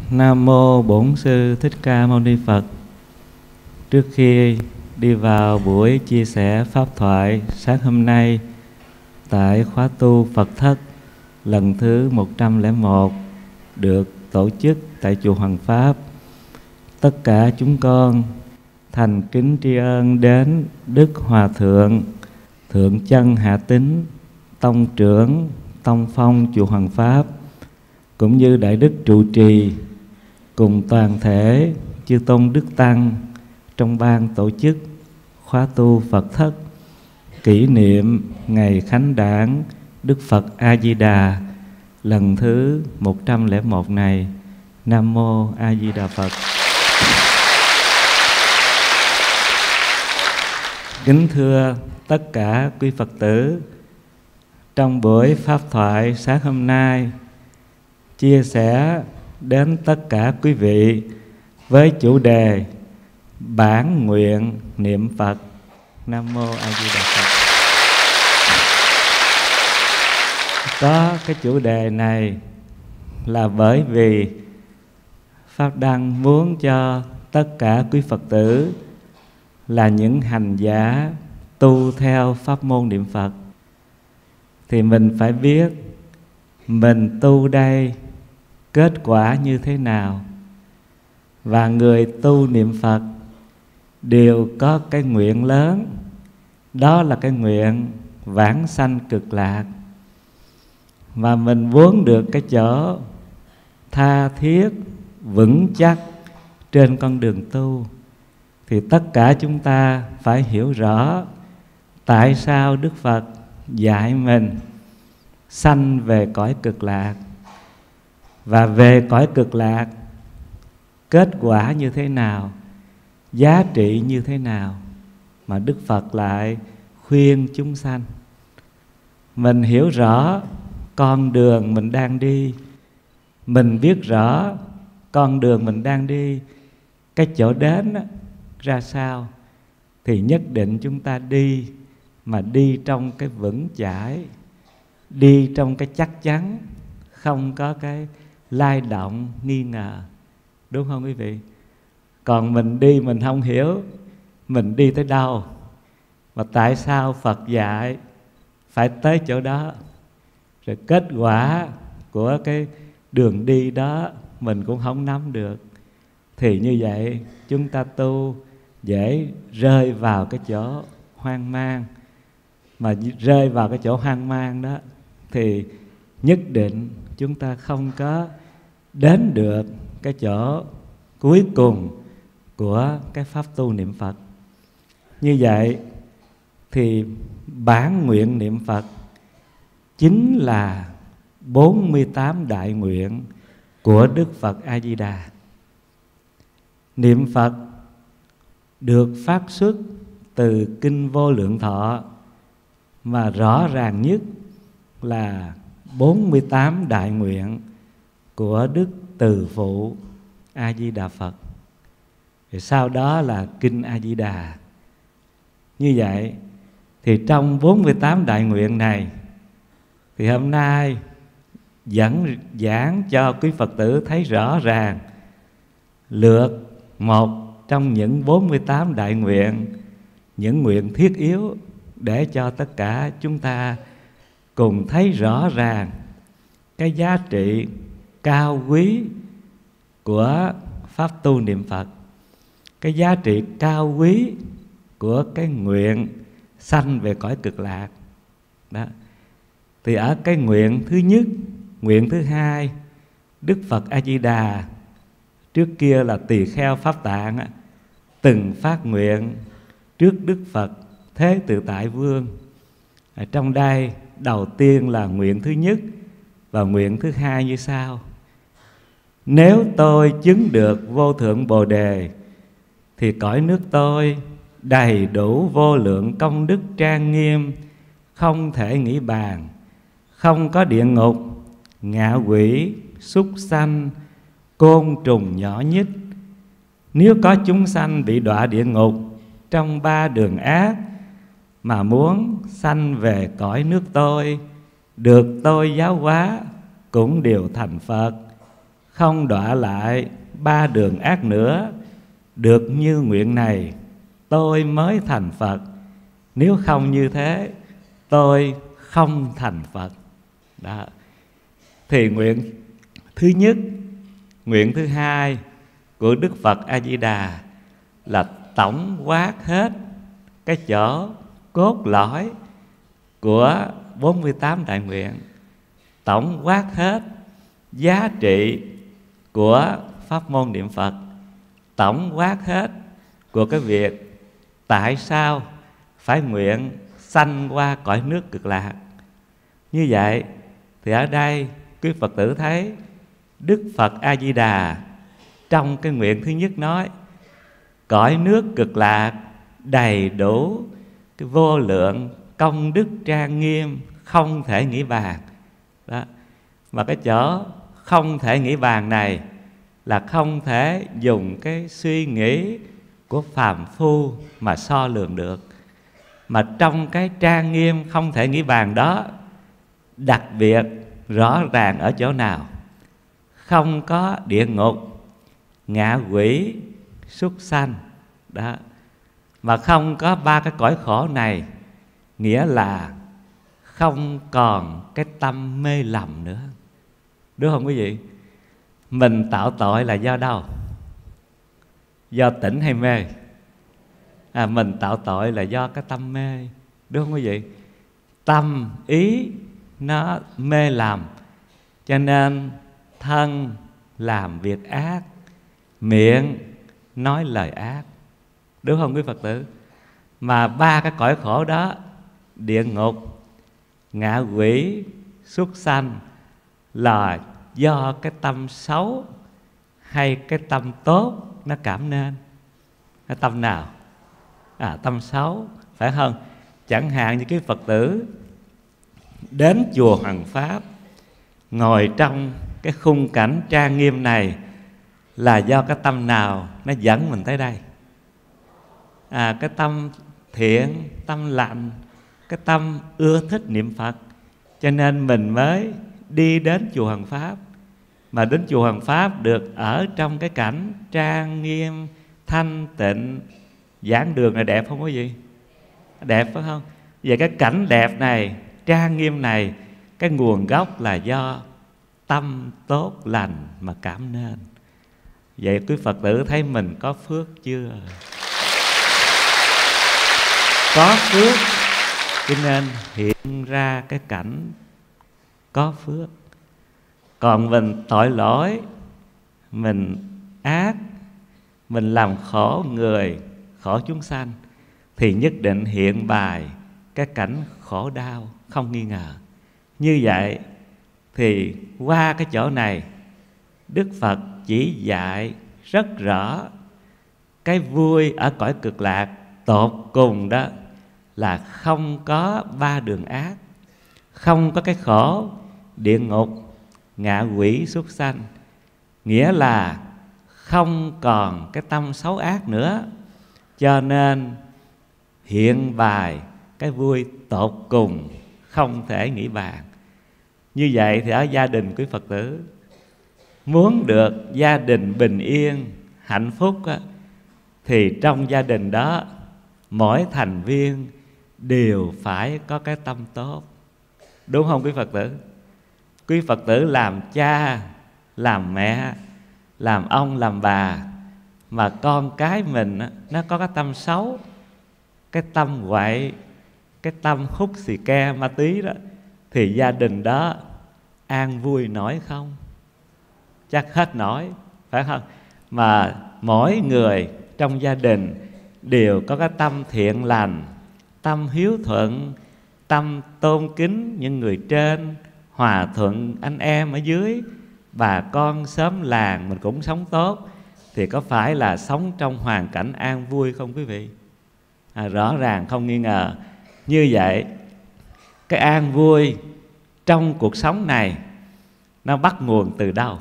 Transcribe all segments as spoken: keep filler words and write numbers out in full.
Nam mô Bổn Sư Thích Ca Mâu Ni Phật. Trước khi đi vào buổi chia sẻ pháp thoại sáng hôm nay tại khóa tu Phật Thất lần thứ một trăm lẻ một được tổ chức tại chùa Hoàng Pháp, tất cả chúng con thành kính tri ân đến Đức Hòa Thượng Thượng Chân Hạ Tín, Tông trưởng Tông Phong chùa Hoàng Pháp, cũng như Đại Đức trụ trì cùng toàn thể chư tôn đức tăng trong ban tổ chức khóa tu Phật Thất kỷ niệm ngày khánh đản Đức Phật A Di Đà lần thứ một trăm lẻ một này. Nam mô A Di Đà Phật. Kính thưa tất cả quý Phật tử, trong buổi pháp thoại sáng hôm nay chia sẻ đến tất cả quý vị với chủ đề bản nguyện niệm Phật. Nam mô A Di Đà Phật. Có cái chủ đề này là bởi vì Pháp Đăng muốn cho tất cả quý Phật tử là những hành giả tu theo pháp môn niệm Phật thì mình phải biết mình tu đây kết quả như thế nào. Và người tu niệm Phật đều có cái nguyện lớn, đó là cái nguyện vãng sanh cực lạc. Và mình muốn được cái chỗ tha thiết, vững chắc trên con đường tu thì tất cả chúng ta phải hiểu rõ tại sao Đức Phật dạy mình sanh về cõi cực lạc. Và về cõi cực lạc kết quả như thế nào, giá trị như thế nào mà Đức Phật lại khuyên chúng sanh. Mình hiểu rõ con đường mình đang đi, mình biết rõ con đường mình đang đi, cái chỗ đến ra sao, thì nhất định chúng ta đi mà đi trong cái vững chãi, đi trong cái chắc chắn, không có cái lay động nghi ngờ. Đúng không quý vị? Còn mình đi mình không hiểu mình đi tới đâu, và tại sao Phật dạy phải tới chỗ đó, rồi kết quả của cái đường đi đó mình cũng không nắm được, thì như vậy chúng ta tu dễ rơi vào cái chỗ hoang mang. Mà rơi vào cái chỗ hoang mang đó thì nhất định chúng ta không có đến được cái chỗ cuối cùng của cái pháp tu niệm Phật. Như vậy thì bản nguyện niệm Phật chính là bốn mươi tám đại nguyện của Đức Phật A Di Đà. Niệm Phật được phát xuất từ Kinh Vô Lượng Thọ, mà rõ ràng nhất là bốn mươi tám đại nguyện của Đức Từ Phụ A Di Đà Phật. Rồi sau đó là Kinh A Di Đà. Như vậy thì trong bốn mươi tám đại nguyện này thì hôm nay dẫn giảng cho quý Phật tử thấy rõ ràng lược một trong những bốn mươi tám đại nguyện, những nguyện thiết yếu để cho tất cả chúng ta cùng thấy rõ ràng cái giá trị cao quý của pháp tu niệm Phật, cái giá trị cao quý của cái nguyện sanh về cõi cực lạc đó. Thì ở cái nguyện thứ nhất, nguyện thứ hai, Đức Phật A Di Đà trước kia là tỳ kheo Pháp Tạng từng phát nguyện trước Đức Phật Thế Tự Tại Vương. Ở trong đây đầu tiên là nguyện thứ nhất và nguyện thứ hai như sau: nếu tôi chứng được vô thượng Bồ Đề thì cõi nước tôi đầy đủ vô lượng công đức trang nghiêm, không thể nghĩ bàn, không có địa ngục, ngạ quỷ, súc sanh, côn trùng nhỏ nhít. Nếu có chúng sanh bị đọa địa ngục trong ba đường ác mà muốn sanh về cõi nước tôi, được tôi giáo hóa, cũng đều thành Phật, không đọa lại ba đường ác nữa, được như nguyện này tôi mới thành Phật, nếu không như thế tôi không thành Phật. Đó. Thì nguyện thứ nhất, nguyện thứ hai của Đức Phật A Di Đà là tổng quát hết cái chỗ cốt lõi của bốn mươi tám đại nguyện, tổng quát hết giá trị của pháp môn niệm Phật, tổng quát hết của cái việc tại sao phải nguyện sanh qua cõi nước Cực Lạc. Như vậy thì ở đây quý Phật tử thấy Đức Phật A Di Đà trong cái nguyện thứ nhất nói cõi nước Cực Lạc đầy đủ cái vô lượng công đức trang nghiêm không thể nghĩ bàn. Đó. Mà cái chỗ không thể nghĩ bàn này là không thể dùng cái suy nghĩ của phàm phu mà so lường được. Mà trong cái trang nghiêm không thể nghĩ bàn đó, đặc biệt rõ ràng ở chỗ nào? Không có địa ngục, ngạ quỷ, súc sanh. Đó. Mà không có ba cái cõi khổ này, nghĩa là không còn cái tâm mê lầm nữa. Đúng không quý vị? Mình tạo tội là do đâu? Do tỉnh hay mê? À, mình tạo tội là do cái tâm mê. Đúng không quý vị? Tâm, ý nó mê lầm, cho nên thân làm việc ác, miệng nói lời ác. Đúng không quý Phật tử? Mà ba cái cõi khổ đó, địa ngục, ngạ quỷ, súc sanh, là do cái tâm xấu hay cái tâm tốt nó cảm nên? Cái tâm nào? À, tâm xấu, phải không? Chẳng hạn như cái Phật tử đến chùa Hoằng Pháp, ngồi trong cái khung cảnh trang nghiêm này, là do cái tâm nào nó dẫn mình tới đây? À, cái tâm thiện, tâm lành, cái tâm ưa thích niệm Phật, cho nên mình mới đi đến chùa Hoằng Pháp. Mà đến chùa Hoằng Pháp được ở trong cái cảnh trang nghiêm, thanh tịnh, giảng đường là đẹp không quý vị? Đẹp phải không? Vậy cái cảnh đẹp này, trang nghiêm này, cái nguồn gốc là do tâm tốt lành mà cảm nên. Vậy quý Phật tử thấy mình có phước chưa? Có phước cho nên hiện ra cái cảnh có phước. Còn mình tội lỗi, mình ác, mình làm khổ người, khổ chúng sanh, thì nhất định hiện bài cái cảnh khổ đau không nghi ngờ. Như vậy thì qua cái chỗ này, Đức Phật chỉ dạy rất rõ cái vui ở cõi Cực Lạc tột cùng đó là không có ba đường ác, không có cái khổ địa ngục, ngạ quỷ, súc sanh, nghĩa là không còn cái tâm xấu ác nữa. Cho nên hiện bài cái vui tột cùng không thể nghĩ bàn. Như vậy thì ở gia đình quý Phật tử muốn được gia đình bình yên, hạnh phúc á, thì trong gia đình đó mỗi thành viên đều phải có cái tâm tốt. Đúng không quý Phật tử? Quý Phật tử làm cha, làm mẹ, làm ông, làm bà, mà con cái mình á, nó có cái tâm xấu, cái tâm quậy, cái tâm hút xì ke, ma túy đó, thì gia đình đó an vui nổi không? Chắc hết nổi, phải không? Mà mỗi người trong gia đình đều có cái tâm thiện lành, tâm hiếu thuận, tâm tôn kính những người trên, hòa thuận anh em ở dưới, bà con xóm làng mình cũng sống tốt, thì có phải là sống trong hoàn cảnh an vui không quý vị? À, rõ ràng không nghi ngờ. Như vậy cái an vui trong cuộc sống này nó bắt nguồn từ đâu?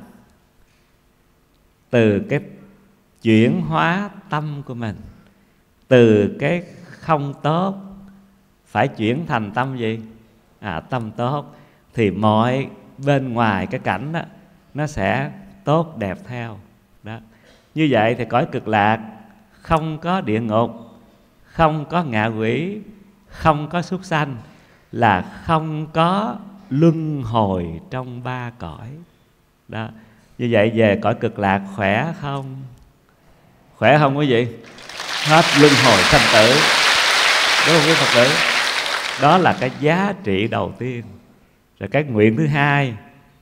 Từ cái chuyển hóa tâm của mình, từ cái không tốt phải chuyển thành tâm gì? À, tâm tốt. Thì mọi bên ngoài cái cảnh đó nó sẽ tốt đẹp theo. Đó. Như vậy thì cõi cực lạc không có địa ngục, không có ngạ quỷ, không có súc sanh, là không có luân hồi trong ba cõi. Đó. Như vậy về cõi cực lạc khỏe không? Khỏe không quý vị? Hết luân hồi sanh tử. Đúng không quý Phật tử? Đó là cái giá trị đầu tiên. Rồi cái nguyện thứ hai,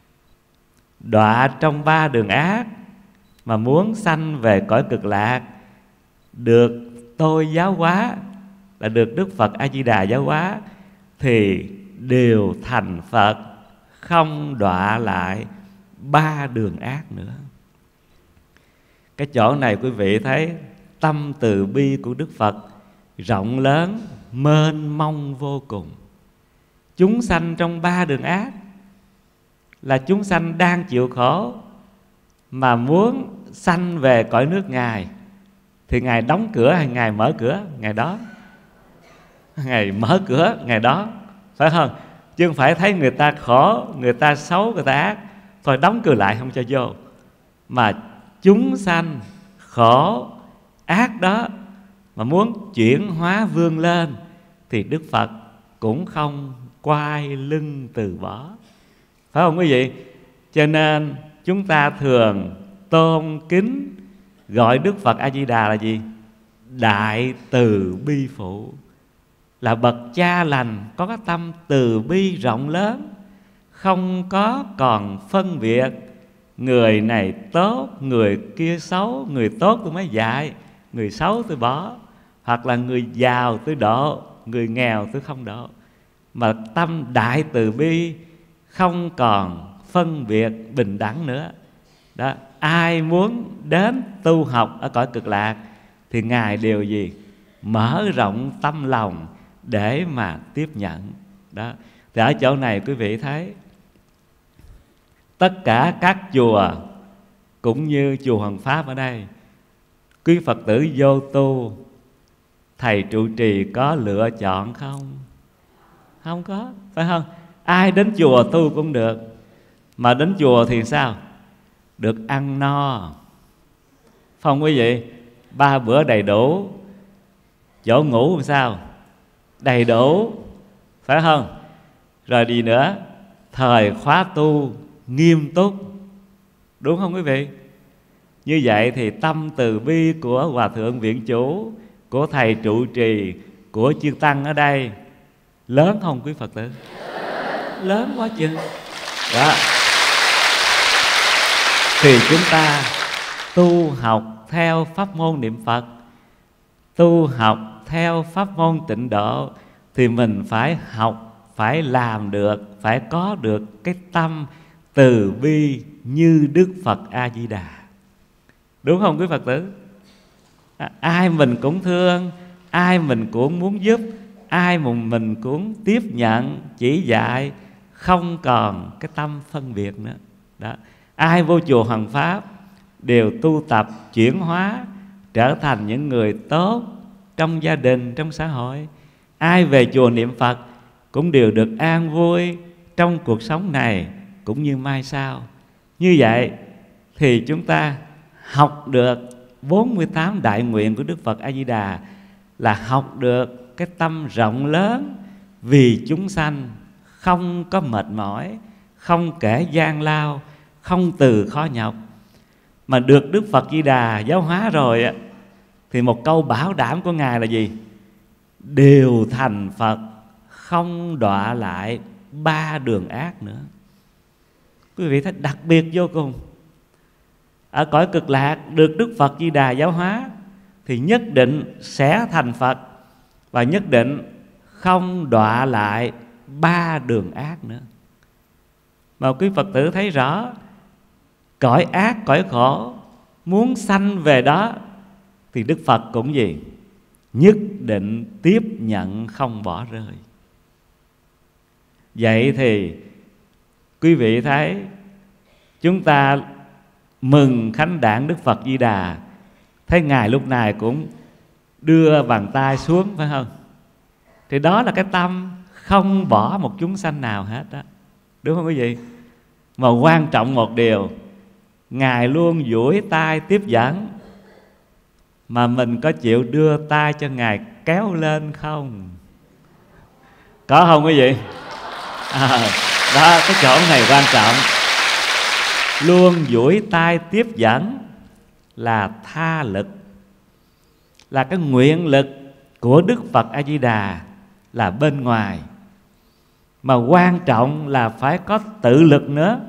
đọa trong ba đường ác mà muốn sanh về cõi cực lạc, được tôi giáo hóa, là được Đức Phật A Di Đà giáo hóa, thì đều thành Phật, không đọa lại ba đường ác nữa. Cái chỗ này quý vị thấy tâm từ bi của Đức Phật rộng lớn, mênh mông vô cùng. Chúng sanh trong ba đường ác là chúng sanh đang chịu khổ, mà muốn sanh về cõi nước Ngài thì Ngài đóng cửa hay Ngài mở cửa? Ngài đó Ngài mở cửa ngày đó, phải không? Chứ không phải thấy người ta khổ, người ta xấu, người ta ác, thôi đóng cửa lại không cho vô. Mà chúng sanh khổ ác đó mà muốn chuyển hóa vươn lên thì Đức Phật cũng không quay lưng từ bỏ, phải không quý vị? Cho nên chúng ta thường tôn kính gọi Đức Phật A Di Đà là gì? Đại từ bi phụ, là bậc cha lành, có cái tâm từ bi rộng lớn, không có còn phân biệt người này tốt, người kia xấu, người tốt tôi mới dạy, người xấu tôi bỏ, hoặc là người giàu tôi độ, người nghèo tôi không độ. Mà tâm đại từ bi không còn phân biệt, bình đẳng nữa. Đó, ai muốn đến tu học ở cõi cực lạc thì Ngài đều gì? Mở rộng tâm lòng để mà tiếp nhận. Đó. Thì ở chỗ này quý vị thấy tất cả các chùa cũng như chùa Hoàng Pháp ở đây, quý Phật tử vô tu, thầy trụ trì có lựa chọn không? Không có, phải không? Ai đến chùa tu cũng được. Mà đến chùa thì sao? Được ăn no, phải không quý vị? Ba bữa đầy đủ, chỗ ngủ làm sao? Đầy đủ, phải không? Rồi gì nữa? Thời khóa tu nghiêm túc, đúng không quý vị? Như vậy thì tâm từ bi của Hòa Thượng Viện Chủ, của thầy trụ trì, của chư tăng ở đây lớn không quý Phật tử? Lớn quá chừng. Đó. Thì chúng ta tu học theo pháp môn niệm Phật, tu học theo pháp môn tịnh độ, thì mình phải học, phải làm được, phải có được cái tâm từ bi như Đức Phật A Di Đà, đúng không quý Phật tử? À, ai mình cũng thương, ai mình cũng muốn giúp, ai mình cũng tiếp nhận, chỉ dạy, không còn cái tâm phân biệt nữa. Đó. Ai vô chùa Hoàng Pháp đều tu tập chuyển hóa, trở thành những người tốt trong gia đình, trong xã hội. Ai về chùa niệm Phật cũng đều được an vui trong cuộc sống này cũng như mai sau. Như vậy thì chúng ta học được bốn mươi tám đại nguyện của Đức Phật A Di Đà, là học được cái tâm rộng lớn vì chúng sanh, không có mệt mỏi, không kể gian lao, không từ khó nhọc. Mà được Đức Phật Di Đà giáo hóa rồi thì một câu bảo đảm của Ngài là gì? Đều thành Phật, không đọa lại ba đường ác nữa. Quý vị thấy đặc biệt vô cùng. Ở cõi cực lạc được Đức Phật Di Đà giáo hóa thì nhất định sẽ thành Phật, và nhất định không đọa lại ba đường ác nữa. Mà quý Phật tử thấy rõ, cõi ác, cõi khổ, muốn sanh về đó thì Đức Phật cũng gì? Nhất định tiếp nhận, không bỏ rơi. Vậy thì quý vị thấy chúng ta mừng khánh đản Đức Phật Di Đà, thấy Ngài lúc này cũng đưa bàn tay xuống, phải không? Thì đó là cái tâm không bỏ một chúng sanh nào hết đó, đúng không quý vị? Mà quan trọng một điều Ngài luôn duỗi tay tiếp dẫn, mà mình có chịu đưa tay cho Ngài kéo lên không? Có không quý vị? À, đó, cái chỗ này quan trọng. Luôn duỗi tay tiếp dẫn là tha lực, là cái nguyện lực của Đức Phật A Di Đà là bên ngoài, mà quan trọng là phải có tự lực nữa.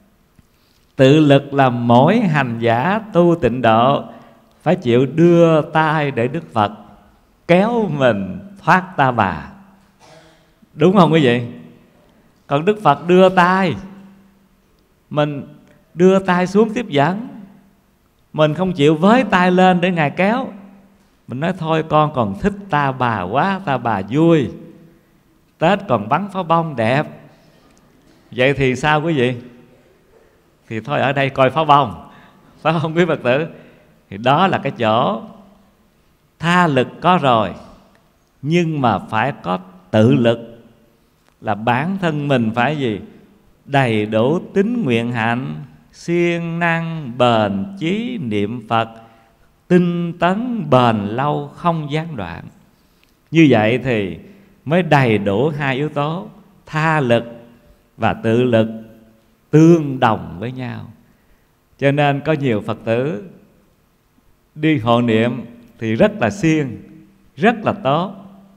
Tự lực là mỗi hành giả tu tịnh độ phải chịu đưa tay để Đức Phật kéo mình thoát ta bà. Đúng không quý vị? Còn Đức Phật đưa tay, mình đưa tay xuống tiếp dẫn, mình không chịu với tay lên để Ngài kéo. Mình nói thôi con còn thích ta bà quá, ta bà vui, Tết còn bắn pháo bông đẹp. Vậy thì sao quý vị? Thì thôi ở đây coi pháo bông, phải không quý Phật tử? Thì đó là cái chỗ tha lực có rồi, nhưng mà phải có tự lực, là bản thân mình phải gì? Đầy đủ tín nguyện hạnh, siêng năng bền chí niệm Phật, tinh tấn bền lâu không gián đoạn. Như vậy thì mới đầy đủ hai yếu tố tha lực và tự lực tương đồng với nhau. Cho nên có nhiều Phật tử đi hộ niệm thì rất là siêng, rất là tốt,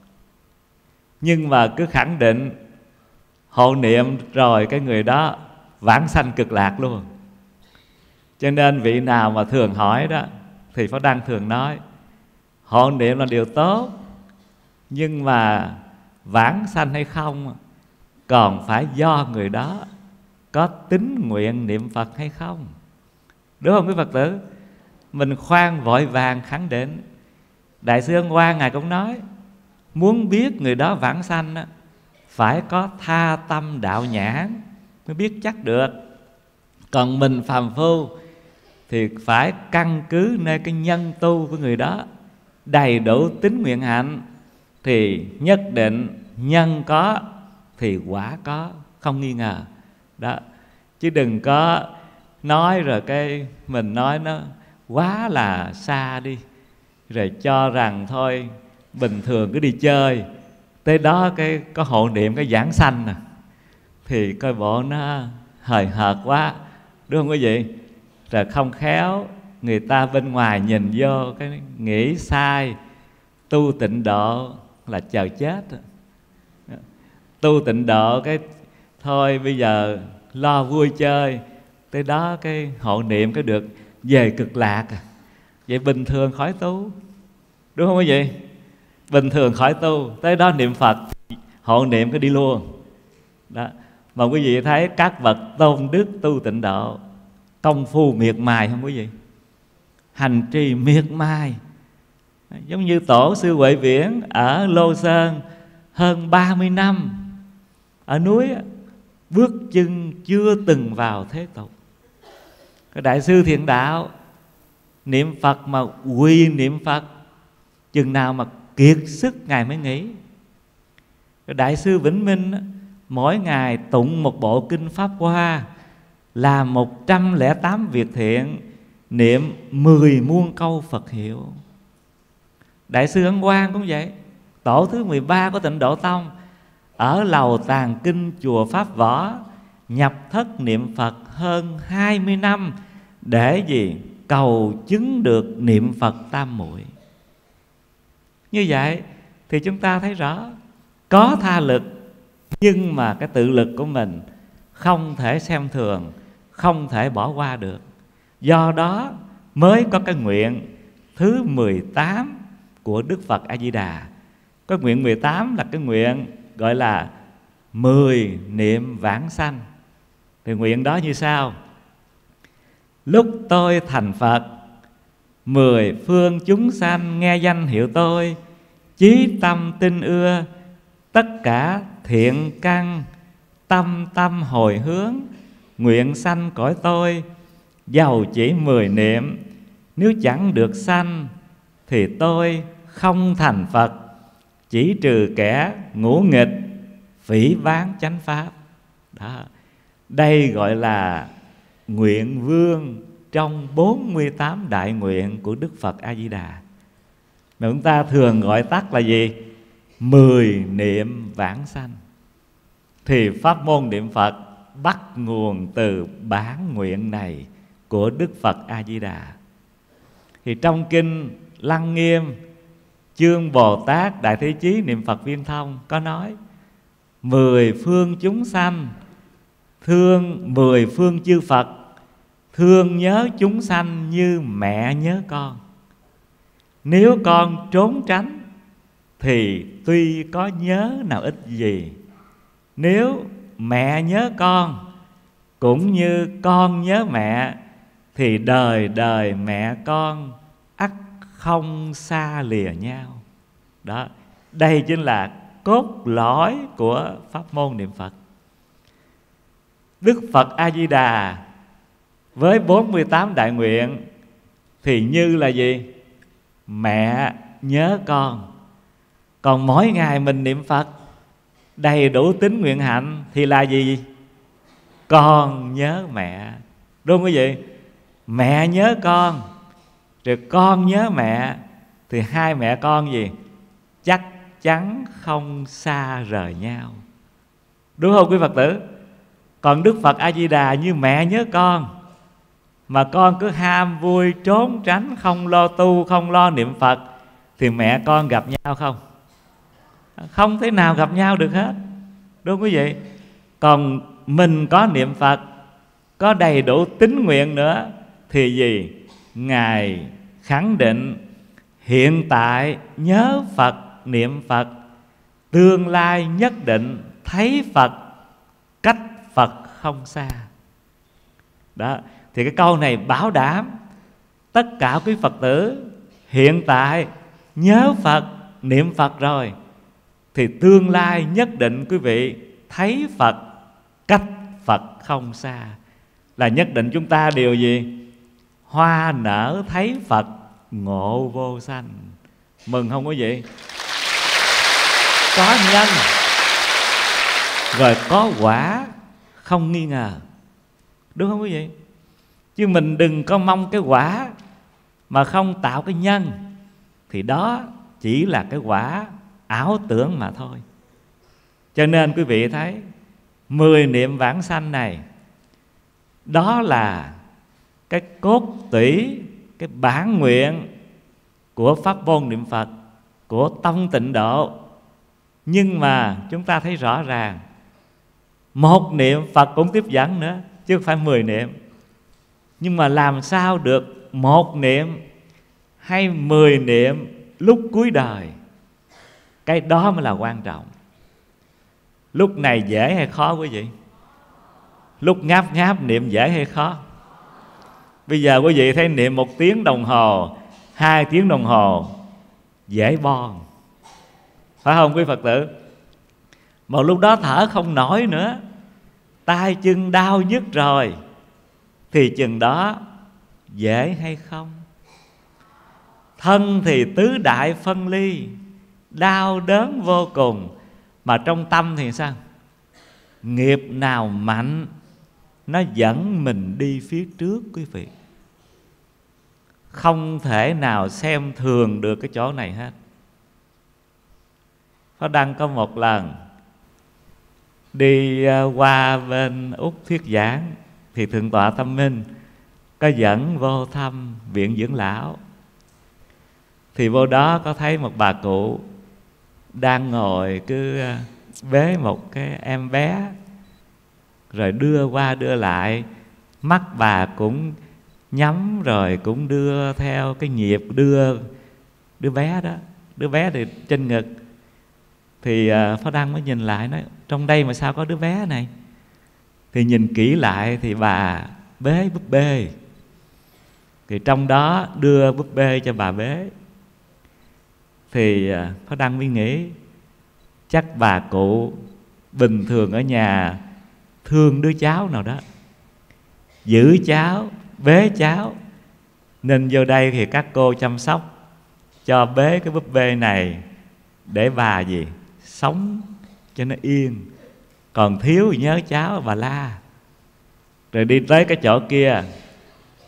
nhưng mà cứ khẳng định hộ niệm rồi cái người đó vãng sanh cực lạc luôn. Cho nên vị nào mà thường hỏi đó thì Pháp Đăng thường nói hộ niệm là điều tốt, nhưng mà vãng sanh hay không còn phải do người đó có tín nguyện niệm Phật hay không. Đúng không quý Phật tử? Mình khoan vội vàng khẳng định. Đại sư Ân Quang Ngài cũng nói, muốn biết người đó vãng sanh á, phải có tha tâm đạo nhãn mới biết chắc được. Còn mình phàm phu thì phải căn cứ nơi cái nhân tu của người đó, đầy đủ tín nguyện hạnh thì nhất định nhân có thì quả có, không nghi ngờ đó. Chứ đừng có nói rồi cái mình nói nó quá là xa đi, rồi cho rằng thôi bình thường cứ đi chơi, tới đó cái có hộ niệm cái giảng sanh nè, thì coi bộ nó hời hợt quá. Đúng không quý vị? Rồi không khéo người ta bên ngoài nhìn vô cái nghĩ sai, tu tịnh độ là chờ chết. Tu tịnh độ cái thôi bây giờ lo vui chơi, tới đó cái hộ niệm cái được về cực lạc. Vậy bình thường khỏi tu. Đúng không quý vị? Bình thường khỏi tu, tới đó niệm Phật, hộ niệm cái đi luôn đó. Mà quý vị thấy các bậc tôn đức tu tịnh độ công phu miệt mài không quý vị? Hành trì miệt mài. Giống như tổ sư Huệ Viễn ở Lô Sơn hơn ba mươi năm ở núi, bước chân chưa từng vào thế tục. Cái Đại sư Thiện Đạo niệm Phật mà quỳ niệm Phật, chừng nào mà kiệt sức Ngài mới nghỉ. Cái Đại sư Vĩnh Minh mỗi ngày tụng một bộ kinh Pháp Hoa, làm một trăm lẻ tám việc thiện, niệm mười muôn câu Phật hiệu. Đại sư Ấn Quang cũng vậy, tổ thứ mười ba của Tịnh Độ Tông, ở lầu tàng kinh chùa Pháp Võ, nhập thất niệm Phật hơn hai mươi năm để gì? Cầu chứng được niệm Phật tam muội. Như vậy thì chúng ta thấy rõ có tha lực, nhưng mà cái tự lực của mình không thể xem thường, không thể bỏ qua được. Do đó mới có cái nguyện thứ mười tám của Đức Phật A Di Đà. Cái nguyện mười tám là cái nguyện gọi là mười niệm vãng sanh. Thì nguyện đó như sau: lúc tôi thành Phật, mười phương chúng sanh nghe danh hiệu tôi, chí tâm tin ưa, tất cả thiện căn tâm tâm hồi hướng, nguyện sanh cõi tôi. Dầu chỉ mười niệm, nếu chẳng được sanh thì tôi không thành Phật, chỉ trừ kẻ ngũ nghịch phỉ báng chánh pháp. Đó, đây gọi là nguyện vương trong bốn mươi tám đại nguyện của Đức Phật A Di Đà, mà chúng ta thường gọi tắt là gì? Mười niệm vãng sanh. Thì pháp môn niệm Phật bắt nguồn từ bản nguyện này của Đức Phật A Di Đà. Thì trong kinh Lăng Nghiêm chương Bồ Tát Đại Thế Chí Niệm Phật Viên Thông có nói: mười phương chúng sanh thương mười phương chư Phật, thương nhớ chúng sanh như mẹ nhớ con. Nếu con trốn tránh thì tuy có nhớ nào ích gì, nếu mẹ nhớ con cũng như con nhớ mẹ, thì đời đời mẹ con ắt không xa lìa nhau. Đó, đây chính là cốt lõi của pháp môn niệm Phật. Đức Phật A Di Đà với bốn mươi tám đại nguyện thì như là gì? Mẹ nhớ con. Còn mỗi ngày mình niệm Phật đầy đủ tín nguyện hạnh thì là gì? Con nhớ mẹ. Đúng không quý vị? Mẹ nhớ con rồi con nhớ mẹ, thì hai mẹ con gì? Chắc chắn không xa rời nhau. Đúng không quý Phật tử? Còn Đức Phật A Di Đà như mẹ nhớ con, mà con cứ ham vui trốn tránh, không lo tu, không lo niệm Phật, thì mẹ con gặp nhau không? Không thể nào gặp nhau được hết. Đúng không quý vị? Còn mình có niệm Phật, có đầy đủ tín nguyện nữa, thì gì? Ngài khẳng định hiện tại nhớ Phật, niệm Phật, tương lai nhất định thấy Phật, cách Phật không xa. Đó, thì cái câu này bảo đảm tất cả quý Phật tử hiện tại nhớ Phật, niệm Phật rồi, thì tương lai nhất định quý vị thấy Phật, cách Phật không xa. Là nhất định chúng ta đều gì? Hoa nở thấy Phật, ngộ vô sanh. Mừng không quý vị? Có nhân rồi có quả, không nghi ngờ. Đúng không quý vị? Chứ mình đừng có mong cái quả mà không tạo cái nhân, thì đó chỉ là cái quả ảo tưởng mà thôi. Cho nên quý vị thấy mười niệm vãng sanh này, đó là cái cốt tủy, cái bản nguyện của pháp môn niệm Phật, của tông tịnh độ. Nhưng mà chúng ta thấy rõ ràng một niệm Phật cũng tiếp dẫn nữa, chứ không phải mười niệm. Nhưng mà làm sao được một niệm hay mười niệm lúc cuối đời, cái đó mới là quan trọng. Lúc này dễ hay khó quý vị? Lúc ngáp ngáp niệm dễ hay khó? Bây giờ quý vị thấy niệm một tiếng đồng hồ, hai tiếng đồng hồ, dễ bon, phải không quý Phật tử? Một lúc đó thở không nổi nữa, tay chân đau nhức rồi, thì chừng đó dễ hay không? Thân thì tứ đại phân ly, đau đớn vô cùng. Mà trong tâm thì sao? Nghiệp nào mạnh nó dẫn mình đi phía trước quý vị. Không thể nào xem thường được cái chỗ này hết. Pháp Đăng có một lần đi qua bên Úc thuyết giảng, thì Thượng tọa Tâm Minh có dẫn vô thăm viện dưỡng lão. Thì vô đó có thấy một bà cụ đang ngồi cứ bế một cái em bé, rồi đưa qua đưa lại, mắt bà cũng nhắm rồi cũng đưa theo cái nhịp đưa đứa bé đó. Đứa bé thì trên ngực. Thì Pháp Đăng mới nhìn lại nói: trong đây mà sao có đứa bé này? Thì nhìn kỹ lại thì bà bế búp bê, thì trong đó đưa búp bê cho bà bế. Thì Pháp Đăng mới nghĩ chắc bà cụ bình thường ở nhà thương đứa cháu nào đó, giữ cháu, bế cháu, nên vô đây thì các cô chăm sóc cho bế cái búp bê này để bà gì? Sống cho nó yên. Còn thiếu thì nhớ cháu bà la. Rồi đi tới cái chỗ kia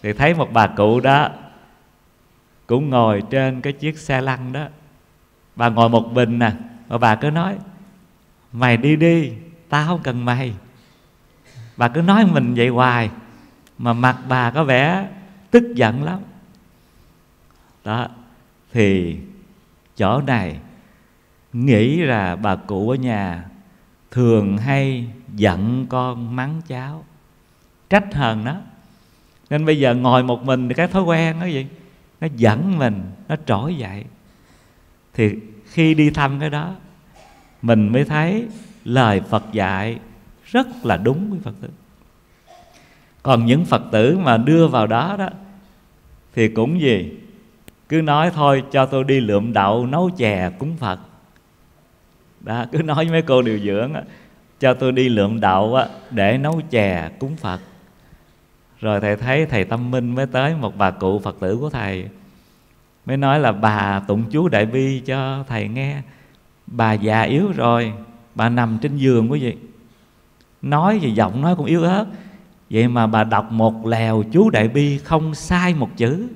thì thấy một bà cụ đó cũng ngồi trên cái chiếc xe lăn đó. Bà ngồi một mình nè, và bà cứ nói: mày đi đi, tao không cần mày. Bà cứ nói mình vậy hoài, mà mặt bà có vẻ tức giận lắm. Đó, thì chỗ này nghĩ là bà cụ ở nhà thường hay giận con, mắng cháu, trách hờn nó. Nên bây giờ ngồi một mình thì cái thói quen nó gì, nó giận mình, nó trỗi dậy. Thì khi đi thăm cái đó, mình mới thấy lời Phật dạy rất là đúng với Phật tử. Còn những Phật tử mà đưa vào đó đó thì cũng gì, cứ nói thôi cho tôi đi lượm đậu nấu chè cúng Phật. Đó, cứ nói với mấy cô điều dưỡng á, cho tôi đi lượm đậu á, để nấu chè cúng Phật. Rồi thầy thấy thầy Tâm Minh mới tới một bà cụ Phật tử của thầy, mới nói là bà tụng chú Đại Bi cho thầy nghe. Bà già yếu rồi, bà nằm trên giường quý vị, nói thì giọng nói cũng yếu ớt, vậy mà bà đọc một lèo chú Đại Bi không sai một chữ.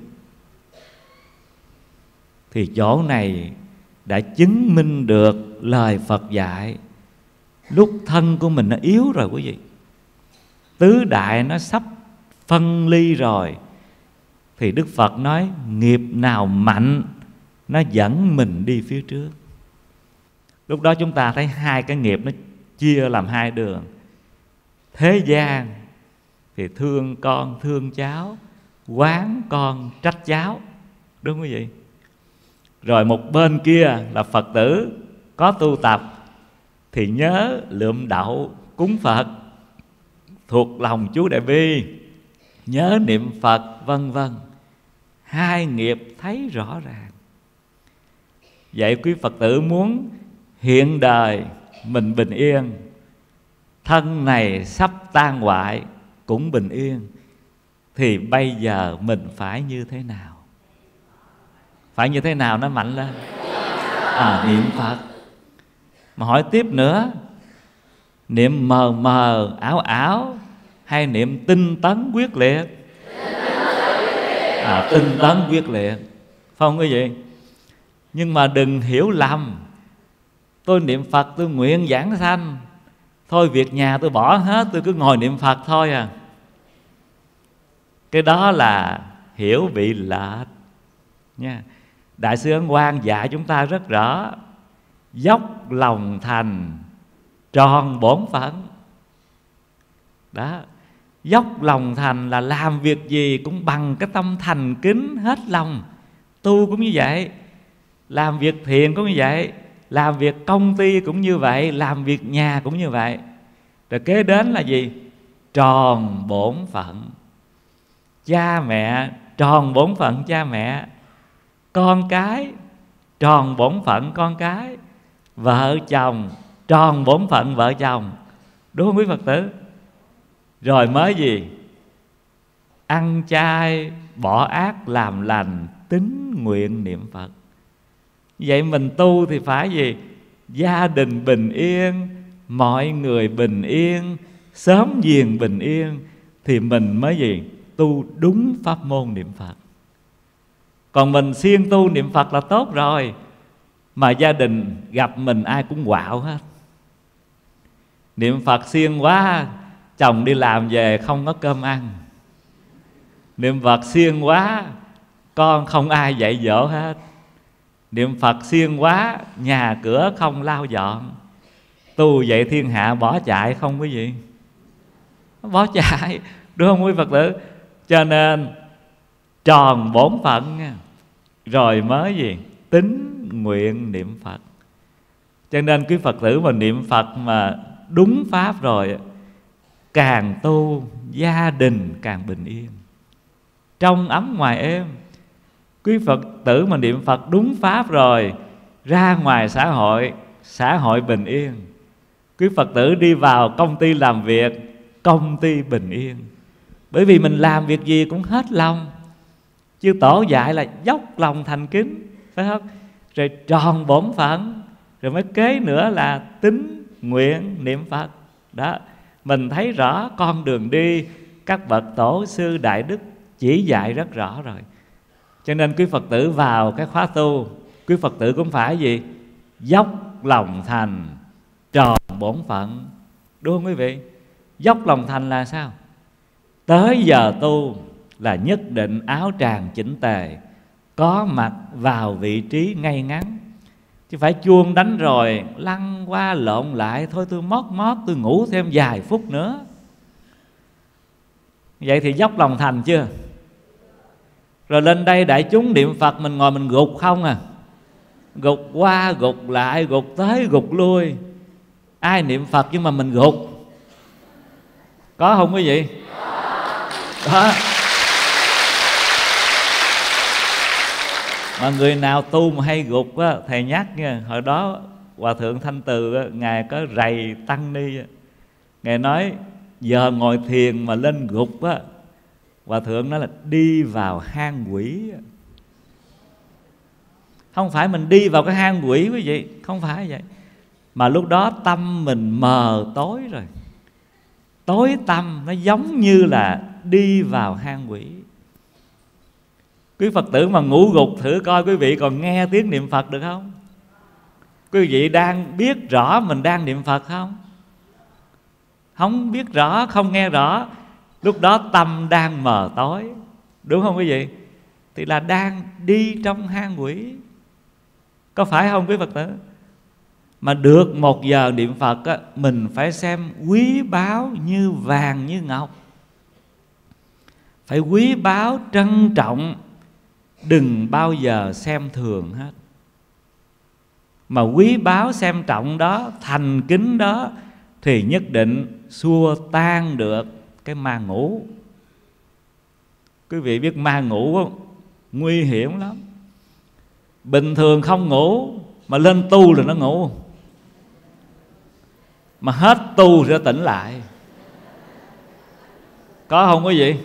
Thì chỗ này đã chứng minh được lời Phật dạy. Lúc thân của mình nó yếu rồi quý vị, tứ đại nó sắp phân ly rồi, thì Đức Phật nói nghiệp nào mạnh nó dẫn mình đi phía trước. Lúc đó chúng ta thấy hai cái nghiệp nó chia làm hai đường. Thế gian thì thương con thương cháu, oán con trách cháu, đúng không quý vị? Rồi một bên kia là Phật tử có tu tập thì nhớ lượm đậu cúng Phật, thuộc lòng chú Đại Bi, nhớ niệm Phật, vân vân. Hai nghiệp thấy rõ ràng. Vậy quý Phật tử muốn hiện đời mình bình yên, thân này sắp tan hoại cũng bình yên, thì bây giờ mình phải như thế nào? Phải như thế nào nó mạnh lên? À, niệm Phật. Mà hỏi tiếp nữa, niệm mờ mờ, ảo ảo, hay niệm tinh tấn quyết liệt? À, tinh tấn quyết liệt, phải không quý vị? Nhưng mà đừng hiểu lầm, tôi niệm Phật tôi nguyện giảng sanh, thôi việc nhà tôi bỏ hết, tôi cứ ngồi niệm Phật thôi à. Cái đó là hiểu bị lệch nha. Đại sư Ấn Quang dạy chúng ta rất rõ: dốc lòng thành, tròn bổn phận. Đó, dốc lòng thành là làm việc gì cũng bằng cái tâm thành kính hết lòng. Tu cũng như vậy, làm việc thiện cũng như vậy, làm việc công ty cũng như vậy, làm việc nhà cũng như vậy. Rồi kế đến là gì? Tròn bổn phận. Cha mẹ tròn bổn phận cha mẹ, con cái tròn bổn phận con cái, vợ chồng tròn bổn phận vợ chồng, đúng không quý Phật tử? Rồi mới gì? Ăn chay bỏ ác làm lành, tín nguyện niệm Phật. Vậy mình tu thì phải gì? Gia đình bình yên, mọi người bình yên, xóm giềng bình yên, thì mình mới gì? Tu đúng pháp môn niệm Phật. Còn mình siêng tu niệm Phật là tốt rồi, mà gia đình gặp mình ai cũng quạo hết. Niệm Phật siêng quá, chồng đi làm về không có cơm ăn. Niệm Phật siêng quá, con không ai dạy dỗ hết. Niệm Phật siêng quá, nhà cửa không lau dọn. Tu vậy thiên hạ bỏ chạy không quý vị? Bỏ chạy, đúng không quý Phật tử? Cho nên tròn bổn phận nha, rồi mới gì? Tín nguyện niệm Phật. Cho nên quý Phật tử mà niệm Phật mà đúng pháp rồi, càng tu gia đình càng bình yên, trong ấm ngoài êm. Quý Phật tử mà niệm Phật đúng pháp rồi, ra ngoài xã hội, xã hội bình yên. Quý Phật tử đi vào công ty làm việc, công ty bình yên. Bởi vì mình làm việc gì cũng hết lòng. Chư Tổ dạy là dốc lòng thành kính, phải không? Rồi tròn bổn phận, rồi mới kế nữa là tín nguyện niệm Phật. Đó, mình thấy rõ con đường đi các bậc tổ sư đại đức chỉ dạy rất rõ rồi. Cho nên quý Phật tử vào cái khóa tu, quý Phật tử cũng phải gì? Dốc lòng thành, tròn bổn phận. Đúng không quý vị? Dốc lòng thành là sao? Tới giờ tu là nhất định áo tràng chỉnh tề, có mặt vào vị trí ngay ngắn. Chứ phải chuông đánh rồi lăn qua lộn lại, thôi tôi mót mót tôi ngủ thêm vài phút nữa. Vậy thì dốc lòng thành chưa? Rồi lên đây đại chúng niệm Phật mình ngồi mình gục không à? Gục qua gục lại, gục tới gục lui. Ai niệm Phật nhưng mà mình gục? Có không quý vị? Đó. Mà người nào tu mà hay gục á, thầy nhắc nha. Hồi đó Hòa Thượng Thanh Từ á, Ngài có rầy tăng ni á. Ngài nói giờ ngồi thiền mà lên gục á, Hòa Thượng nói là đi vào hang quỷ. Không phải mình đi vào cái hang quỷ quý vị, không phải vậy. Mà lúc đó tâm mình mờ tối rồi, tối tâm, nó giống như là đi vào hang quỷ. Quý Phật tử mà ngủ gục thử coi quý vị còn nghe tiếng niệm Phật được không? Quý vị đang biết rõ mình đang niệm Phật không? Không biết rõ, không nghe rõ. Lúc đó tâm đang mờ tối, đúng không quý vị? Thì là đang đi trong hang quỷ. Có phải không quý Phật tử? Mà được một giờ niệm Phật á, mình phải xem quý báu như vàng như ngọc. Phải quý báu trân trọng, đừng bao giờ xem thường hết. Mà quý báu xem trọng đó, thành kính đó, thì nhất định xua tan được cái ma ngủ. Quý vị biết ma ngủ không? Nguy hiểm lắm. Bình thường không ngủ, mà lên tu là nó ngủ. Mà hết tu sẽ tỉnh lại. Có không quý vị?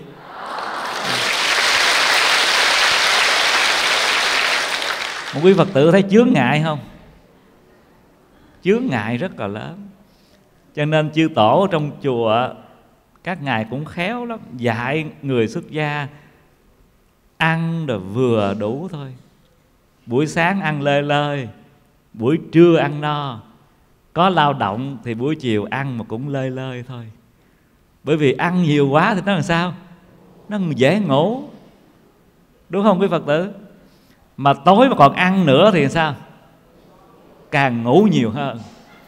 Một quý Phật tử thấy chướng ngại không? Chướng ngại rất là lớn. Cho nên chư tổ trong chùa các ngài cũng khéo lắm, dạy người xuất gia ăn rồi vừa đủ thôi. Buổi sáng ăn lơi lơi, buổi trưa ăn no. Có lao động thì buổi chiều ăn mà cũng lơi lơi thôi. Bởi vì ăn nhiều quá thì nó làm sao? Nó dễ ngủ. Đúng không quý Phật tử? Mà tối mà còn ăn nữa thì sao? Càng ngủ nhiều hơn.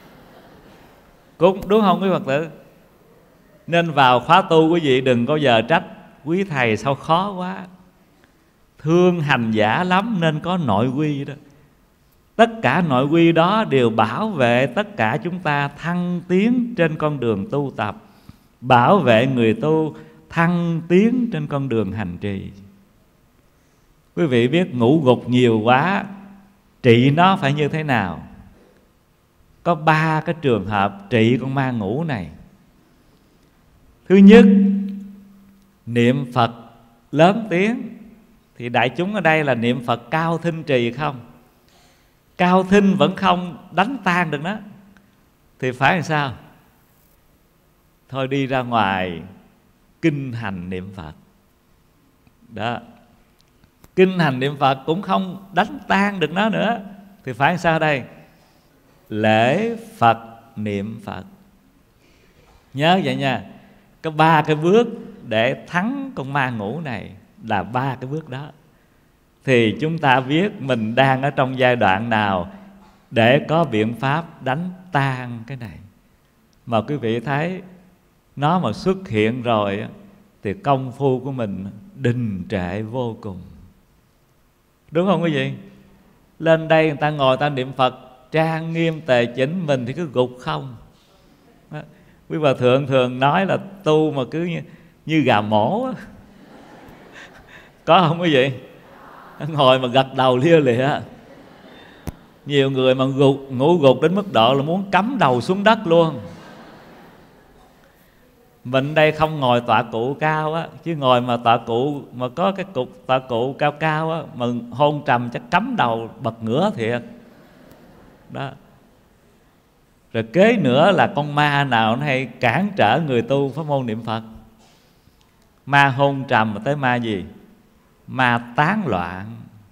Cũng đúng không quý Phật tử? Nên vào khóa tu quý vị đừng có giờ trách quý thầy sao khó quá. Thương hành giả lắm nên có nội quy đó. Tất cả nội quy đó đều bảo vệ tất cả chúng ta thăng tiến trên con đường tu tập, bảo vệ người tu thăng tiến trên con đường hành trì. Quý vị biết ngủ gục nhiều quá trị nó phải như thế nào? Có ba cái trường hợp trị con ma ngủ này. Thứ nhất, niệm Phật lớn tiếng. Thì đại chúng ở đây là niệm Phật cao thinh trì không? Cao thinh vẫn không đánh tan được nó, thì phải làm sao? Thôi đi ra ngoài kinh hành niệm Phật. Đó. Kinh hành niệm Phật cũng không đánh tan được nó nữa, thì phải làm sao đây? Lễ Phật niệm Phật. Nhớ vậy nha. Có ba cái bước để thắng con ma ngủ này, là ba cái bước đó. Thì chúng ta biết mình đang ở trong giai đoạn nào để có biện pháp đánh tan cái này. Mà quý vị thấy nó mà xuất hiện rồi thì công phu của mình đình trệ vô cùng. Đúng không quý vị? Lên đây người ta ngồi người ta niệm Phật trang nghiêm tề chỉnh, mình thì cứ gục không. Đó. Quý Hòa Thượng thường nói là tu mà cứ như, như gà mổ á. Có không quý vị? Ngồi mà gật đầu lia lịa. Nhiều người mà gục, ngủ gục đến mức độ là muốn cắm đầu xuống đất luôn. Mình đây không ngồi tọa cụ cao á, chứ ngồi mà tọa cụ mà có cái cục tọa cụ cao cao á, mà hôn trầm chắc cắm đầu bật ngửa thiệt. Đó. Rồi kế nữa là con ma nào nó hay cản trở người tu pháp môn niệm Phật. Ma hôn trầm mà tới ma gì? Ma tán loạn.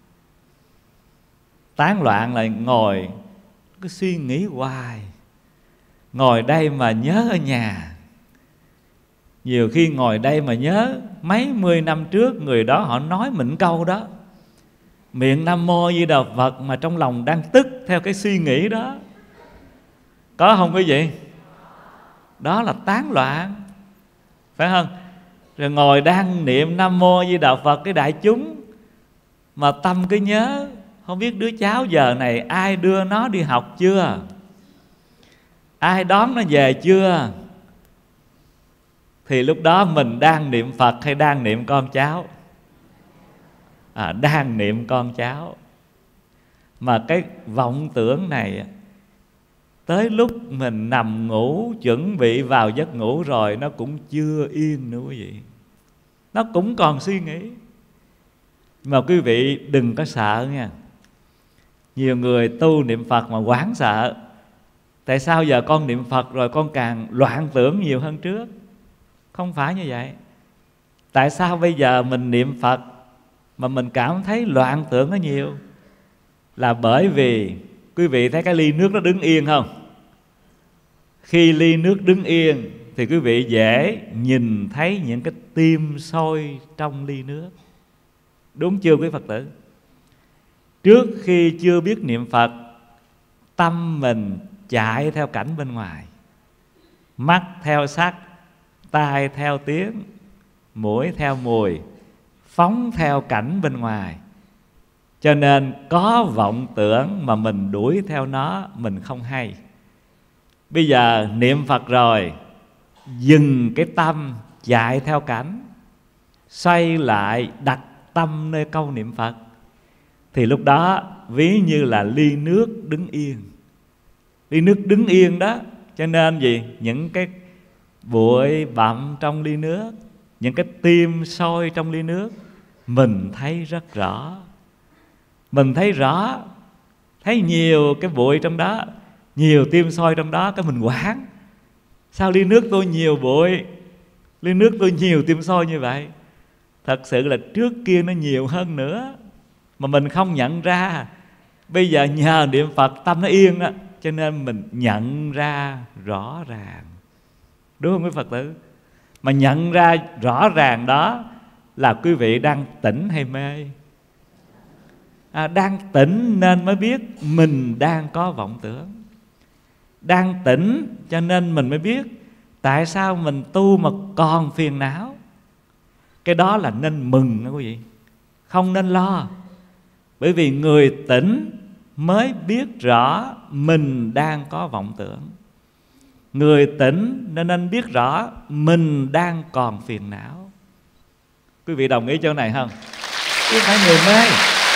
Tán loạn là ngồi cứ suy nghĩ hoài, ngồi đây mà nhớ ở nhà. Nhiều khi ngồi đây mà nhớ mấy mươi năm trước người đó họ nói mình câu đó, miệng Nam Mô Di Đà Phật mà trong lòng đang tức theo cái suy nghĩ đó. Có không quý vị? Đó là tán loạn, phải không? Rồi ngồi đang niệm Nam Mô Di Đà Phật cái đại chúng, mà tâm cứ nhớ không biết đứa cháu giờ này ai đưa nó đi học chưa, ai đón nó về chưa. Thì lúc đó mình đang niệm Phật hay đang niệm con cháu? À, đang niệm con cháu. Mà cái vọng tưởng này tới lúc mình nằm ngủ chuẩn bị vào giấc ngủ rồi nó cũng chưa yên nữa quý vị, nó cũng còn suy nghĩ. Mà quý vị đừng có sợ nha. Nhiều người tu niệm Phật mà hoảng sợ. Tại sao giờ con niệm Phật rồi con càng loạn tưởng nhiều hơn trước? Không phải như vậy. Tại sao bây giờ mình niệm Phật mà mình cảm thấy loạn tưởng nó nhiều? Là bởi vì quý vị thấy cái ly nước nó đứng yên không? Khi ly nước đứng yên thì quý vị dễ nhìn thấy những cái tim sôi trong ly nước. Đúng chưa quý Phật tử? Trước khi chưa biết niệm Phật, tâm mình chạy theo cảnh bên ngoài, mắt theo sắc, tai theo tiếng, mũi theo mùi, phóng theo cảnh bên ngoài. Cho nên có vọng tưởng mà mình đuổi theo nó, mình không hay. Bây giờ niệm Phật rồi, dừng cái tâm chạy theo cảnh, xoay lại đặt tâm nơi câu niệm Phật. Thì lúc đó ví như là ly nước đứng yên. Ly nước đứng yên đó, cho nên gì? Những cái bụi bặm trong ly nước, những cái tim sôi trong ly nước, mình thấy rất rõ. Mình thấy rõ, thấy nhiều cái bụi trong đó, nhiều tim sôi trong đó, cái mình hoảng. Sao ly nước tôi nhiều bụi, ly nước tôi nhiều tim sôi như vậy? Thật sự là trước kia nó nhiều hơn nữa mà mình không nhận ra. Bây giờ nhờ niệm Phật tâm nó yên đó, cho nên mình nhận ra rõ ràng. Đúng không quý Phật tử? Mà nhận ra rõ ràng đó là quý vị đang tỉnh hay mê? À, đang tỉnh nên mới biết mình đang có vọng tưởng. Đang tỉnh cho nên mình mới biết tại sao mình tu mà còn phiền não. Cái đó là nên mừng đó quý vị, không nên lo. Bởi vì người tỉnh mới biết rõ mình đang có vọng tưởng. Người tỉnh nên nên biết rõ mình đang còn phiền não. Quý vị đồng ý chỗ này không? Chứ phải người mê.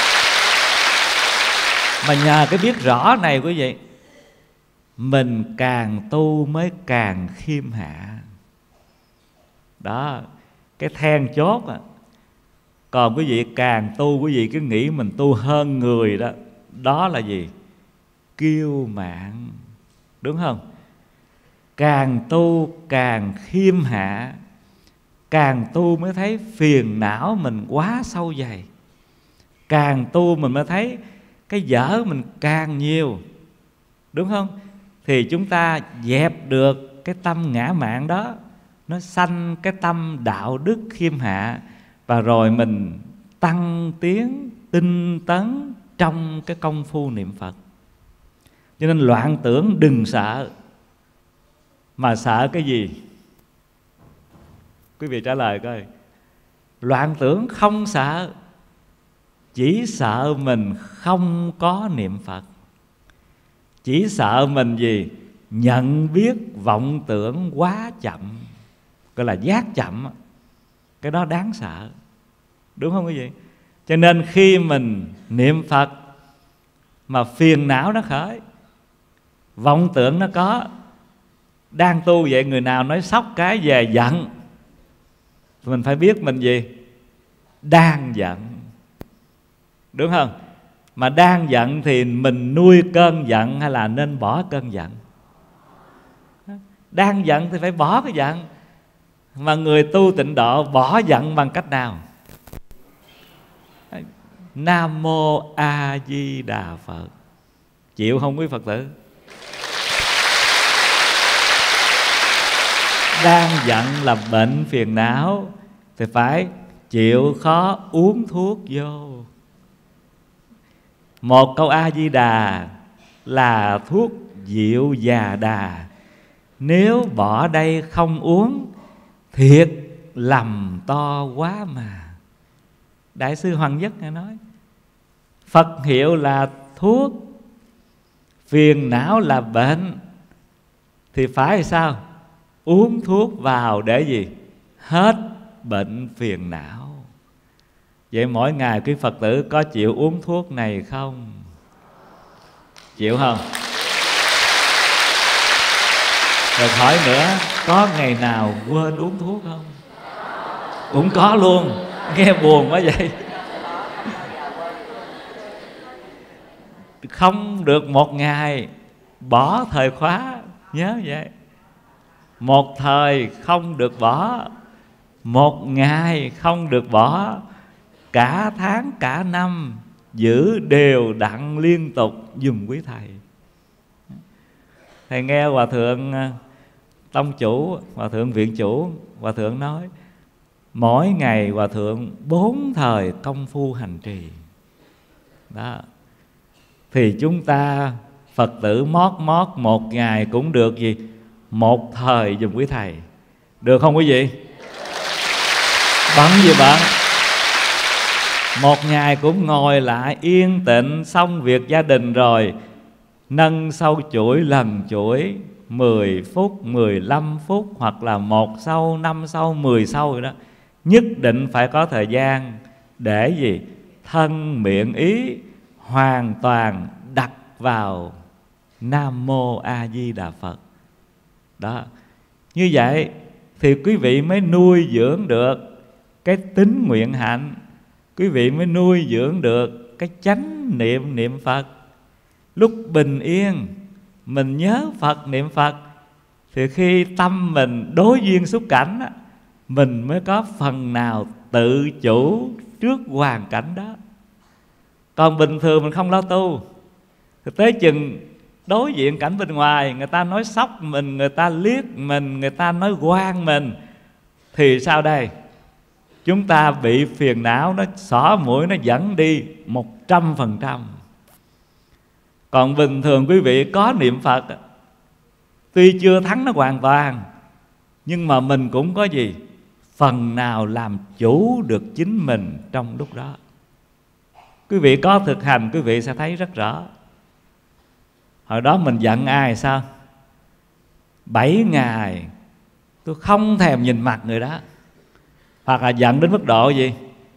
Mà nhờ cái biết rõ này quý vị, mình càng tu mới càng khiêm hạ. Đó, cái then chốt à. Còn quý vị càng tu, quý vị cứ nghĩ mình tu hơn người đó. Đó là gì? Kiêu mạn. Đúng không? Càng tu càng khiêm hạ, càng tu mới thấy phiền não mình quá sâu dày. Càng tu mình mới thấy cái dở mình càng nhiều. Đúng không? Thì chúng ta dẹp được cái tâm ngã mạn đó, nó sanh cái tâm đạo đức khiêm hạ. Và rồi mình tăng tiến tinh tấn trong cái công phu niệm Phật. Cho nên loạn tưởng đừng sợ. Mà sợ cái gì? Quý vị trả lời coi. Loạn tưởng không sợ, chỉ sợ mình không có niệm Phật. Chỉ sợ mình gì? Nhận biết vọng tưởng quá chậm, gọi là giác chậm. Cái đó đáng sợ. Đúng không quý vị? Cho nên khi mình niệm Phật mà phiền não nó khởi, vọng tưởng nó có, đang tu vậy người nào nói sóc cái về giận, mình phải biết mình gì? Đang giận. Đúng không? Mà đang giận thì mình nuôi cơn giận hay là nên bỏ cơn giận? Đang giận thì phải bỏ cái giận. Mà người tu tịnh độ bỏ giận bằng cách nào? Nam Mô A Di Đà Phật. Chịu không quý Phật tử? Đang giận là bệnh phiền não thì phải chịu khó uống thuốc vô. Một câu A Di Đà là thuốc diệu già đà. Nếu bỏ đây không uống, thiệt lầm to quá mà. Đại sư Hoàng Nhất nghe nói Phật hiệu là thuốc, phiền não là bệnh, thì phải sao? Uống thuốc vào để gì? Hết bệnh phiền não. Vậy mỗi ngày quý Phật tử có chịu uống thuốc này không? Chịu không? Rồi hỏi nữa, có ngày nào quên uống thuốc không? Cũng có luôn. Nghe buồn quá vậy. Không được một ngày bỏ thời khóa, nhớ vậy. Một thời không được bỏ, một ngày không được bỏ, cả tháng cả năm giữ đều đặn liên tục giùm quý thầy. Thầy nghe Hòa Thượng Tông Chủ, Hòa Thượng Viện Chủ, Hòa Thượng nói mỗi ngày Hòa Thượng bốn thời công phu hành trì. Đó. Thì chúng ta Phật tử mót mót một ngày cũng được gì? Một thời giùm quý thầy. Được không quý vị? Bận gì bận? Một ngày cũng ngồi lại yên tịnh, xong việc gia đình rồi, nâng sâu chuỗi lần chuỗi mười phút, mười lăm phút, hoặc là một sâu, năm sâu, mười sâu rồi đó. Nhất định phải có thời gian để gì? Thân miệng ý hoàn toàn đặt vào Nam Mô A Di Đà Phật. Đó. Như vậy thì quý vị mới nuôi dưỡng được cái tín nguyện hạnh, quý vị mới nuôi dưỡng được cái chánh niệm niệm Phật. Lúc bình yên mình nhớ Phật niệm Phật, thì khi tâm mình đối duyên xúc cảnh, mình mới có phần nào tự chủ trước hoàn cảnh đó. Còn bình thường mình không lo tu, thì tới chừng đối diện cảnh bên ngoài, người ta nói sốc mình, người ta liếc mình, người ta nói oan mình, thì sao đây? Chúng ta bị phiền não nó xỏ mũi, nó dẫn đi một trăm phần trăm. Còn bình thường quý vị có niệm Phật, tuy chưa thắng nó hoàn toàn, nhưng mà mình cũng có gì? Phần nào làm chủ được chính mình trong lúc đó. Quý vị có thực hành, quý vị sẽ thấy rất rõ. Hồi đó mình giận ai sao? Bảy ngày tôi không thèm nhìn mặt người đó. Hoặc là giận đến mức độ gì?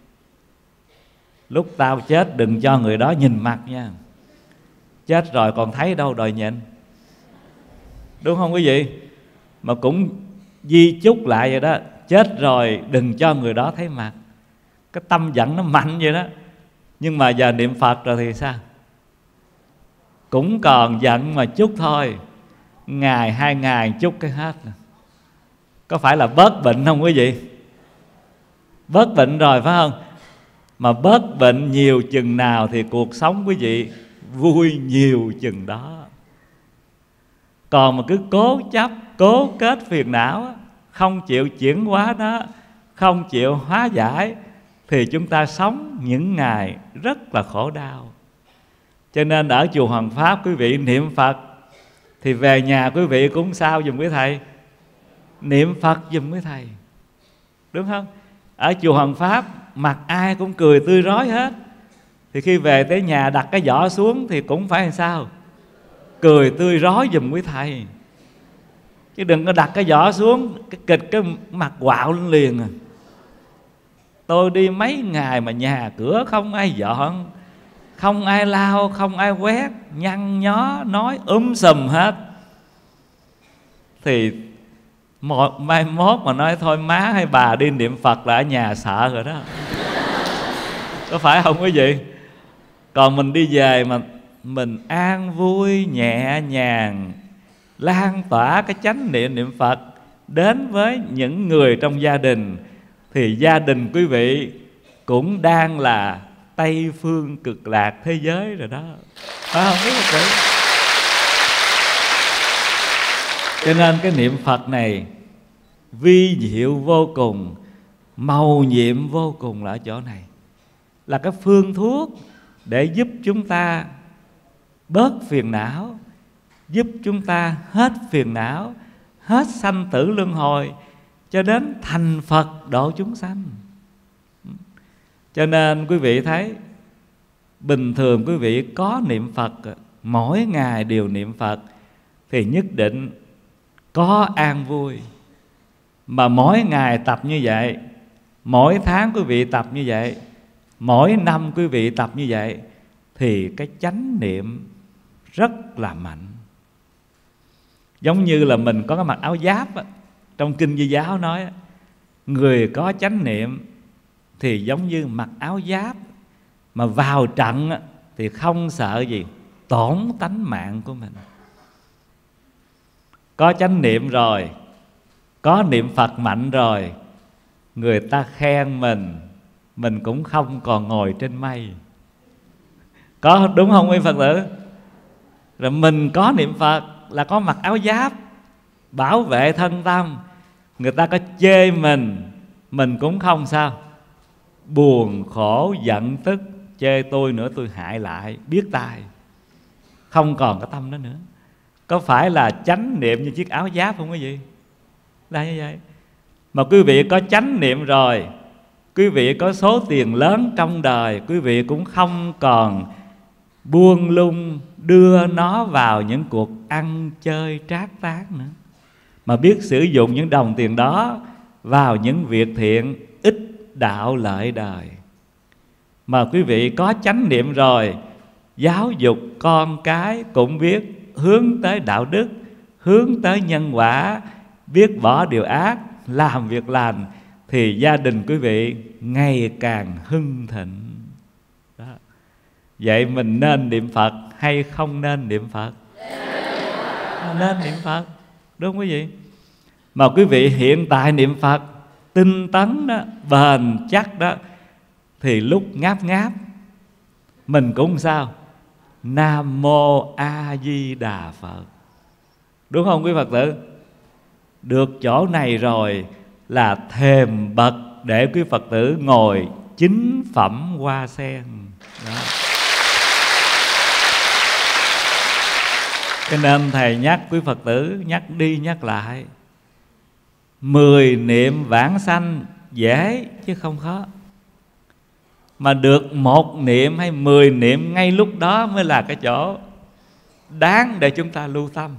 Lúc tao chết đừng cho người đó nhìn mặt nha. Chết rồi còn thấy đâu đòi nhịn. Đúng không quý vị? Mà cũng di chúc lại vậy đó. Chết rồi đừng cho người đó thấy mặt. Cái tâm giận nó mạnh vậy đó. Nhưng mà giờ niệm Phật rồi thì sao? Cũng còn giận mà chút thôi. Ngày hai ngày chút cái hết. Có phải là bớt bệnh không quý vị? Bớt bệnh rồi phải không? Mà bớt bệnh nhiều chừng nào thì cuộc sống quý vị vui nhiều chừng đó. Còn mà cứ cố chấp, cố kết phiền não, không chịu chuyển hóa nó, không chịu hóa giải, thì chúng ta sống những ngày rất là khổ đau. Cho nên ở chùa Hoàng Pháp quý vị niệm Phật, thì về nhà quý vị cũng sao dùm quý thầy? Niệm Phật dùm quý thầy. Đúng không? Ở chùa Hoàng Pháp mặt ai cũng cười tươi rói hết, thì khi về tới nhà đặt cái giỏ xuống thì cũng phải làm sao? Cười tươi rói dùm quý thầy. Chứ đừng có đặt cái giỏ xuống cái kịch cái mặt quạo lên liền à. Tôi đi mấy ngày mà nhà cửa không ai dọn, không ai lau, không ai quét, nhăn nhó nói um sùm hết. Thì một mai mốt mà nói thôi má hay bà đi niệm Phật là ở nhà sợ rồi đó. Có phải không quý vị? Còn mình đi về mà mình an vui nhẹ nhàng, lan tỏa cái chánh niệm niệm Phật, đến với những người trong gia đình, thì gia đình quý vị cũng đang là Tây phương cực lạc thế giới rồi đó, phải không quý Phật tử? Cho nên cái niệm Phật này vi diệu vô cùng, màu nhiệm vô cùng là ở chỗ này. Là cái phương thuốc để giúp chúng ta bớt phiền não, giúp chúng ta hết phiền não, hết sanh tử luân hồi, cho đến thành Phật độ chúng sanh. Cho nên quý vị thấy, bình thường quý vị có niệm Phật, mỗi ngày đều niệm Phật, thì nhất định có an vui. Mà mỗi ngày tập như vậy, mỗi tháng quý vị tập như vậy, mỗi năm quý vị tập như vậy, thì cái chánh niệm rất là mạnh. Giống như là mình có cái mặc áo giáp á, trong kinh Di giáo nói, người có chánh niệm thì giống như mặc áo giáp, mà vào trận á, thì không sợ gì tổn tánh mạng của mình. Có chánh niệm rồi, có niệm Phật mạnh rồi, người ta khen mình, mình cũng không còn ngồi trên mây. Có đúng không quý Phật tử? Rồi mình có niệm Phật là có mặc áo giáp bảo vệ thân tâm, người ta có chê mình, mình cũng không sao buồn khổ giận tức, chê tôi nữa tôi hại lại, biết tai, không còn cái tâm đó nữa. Có phải là chánh niệm như chiếc áo giáp không quý vị? Là như vậy. Mà quý vị có chánh niệm rồi, quý vị có số tiền lớn trong đời, quý vị cũng không còn buông lung đưa nó vào những cuộc ăn chơi trác táng nữa, mà biết sử dụng những đồng tiền đó vào những việc thiện, ích đạo lợi đời. Mà quý vị có chánh niệm rồi, giáo dục con cái cũng biết hướng tới đạo đức, hướng tới nhân quả, biết bỏ điều ác, làm việc lành, thì gia đình quý vị ngày càng hưng thịnh đó. Vậy mình nên niệm Phật hay không nên niệm Phật? Nên niệm Phật, đúng không quý vị? Mà quý vị hiện tại niệm Phật tinh tấn đó, bền chắc đó, thì lúc ngáp ngáp mình cũng sao? Nam Mô A Di Đà Phật, đúng không quý Phật tử? Được chỗ này rồi là thềm bậc để quý Phật tử ngồi chính phẩm hoa sen đó. Cho nên Thầy nhắc quý Phật tử, nhắc đi nhắc lại, mười niệm vãng sanh dễ chứ không khó. Mà được một niệm hay mười niệm ngay lúc đó mới là cái chỗ đáng để chúng ta lưu tâm,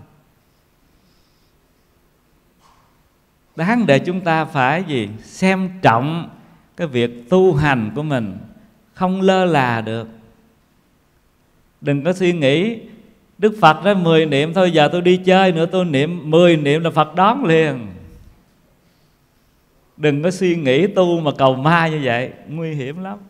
đáng để chúng ta phải gì? Xem trọng cái việc tu hành của mình, không lơ là được. Đừng có suy nghĩ Đức Phật nói mười niệm thôi, giờ tôi đi chơi nữa tôi niệm mười niệm là Phật đón liền. Đừng có suy nghĩ tu mà cầu ma như vậy, nguy hiểm lắm,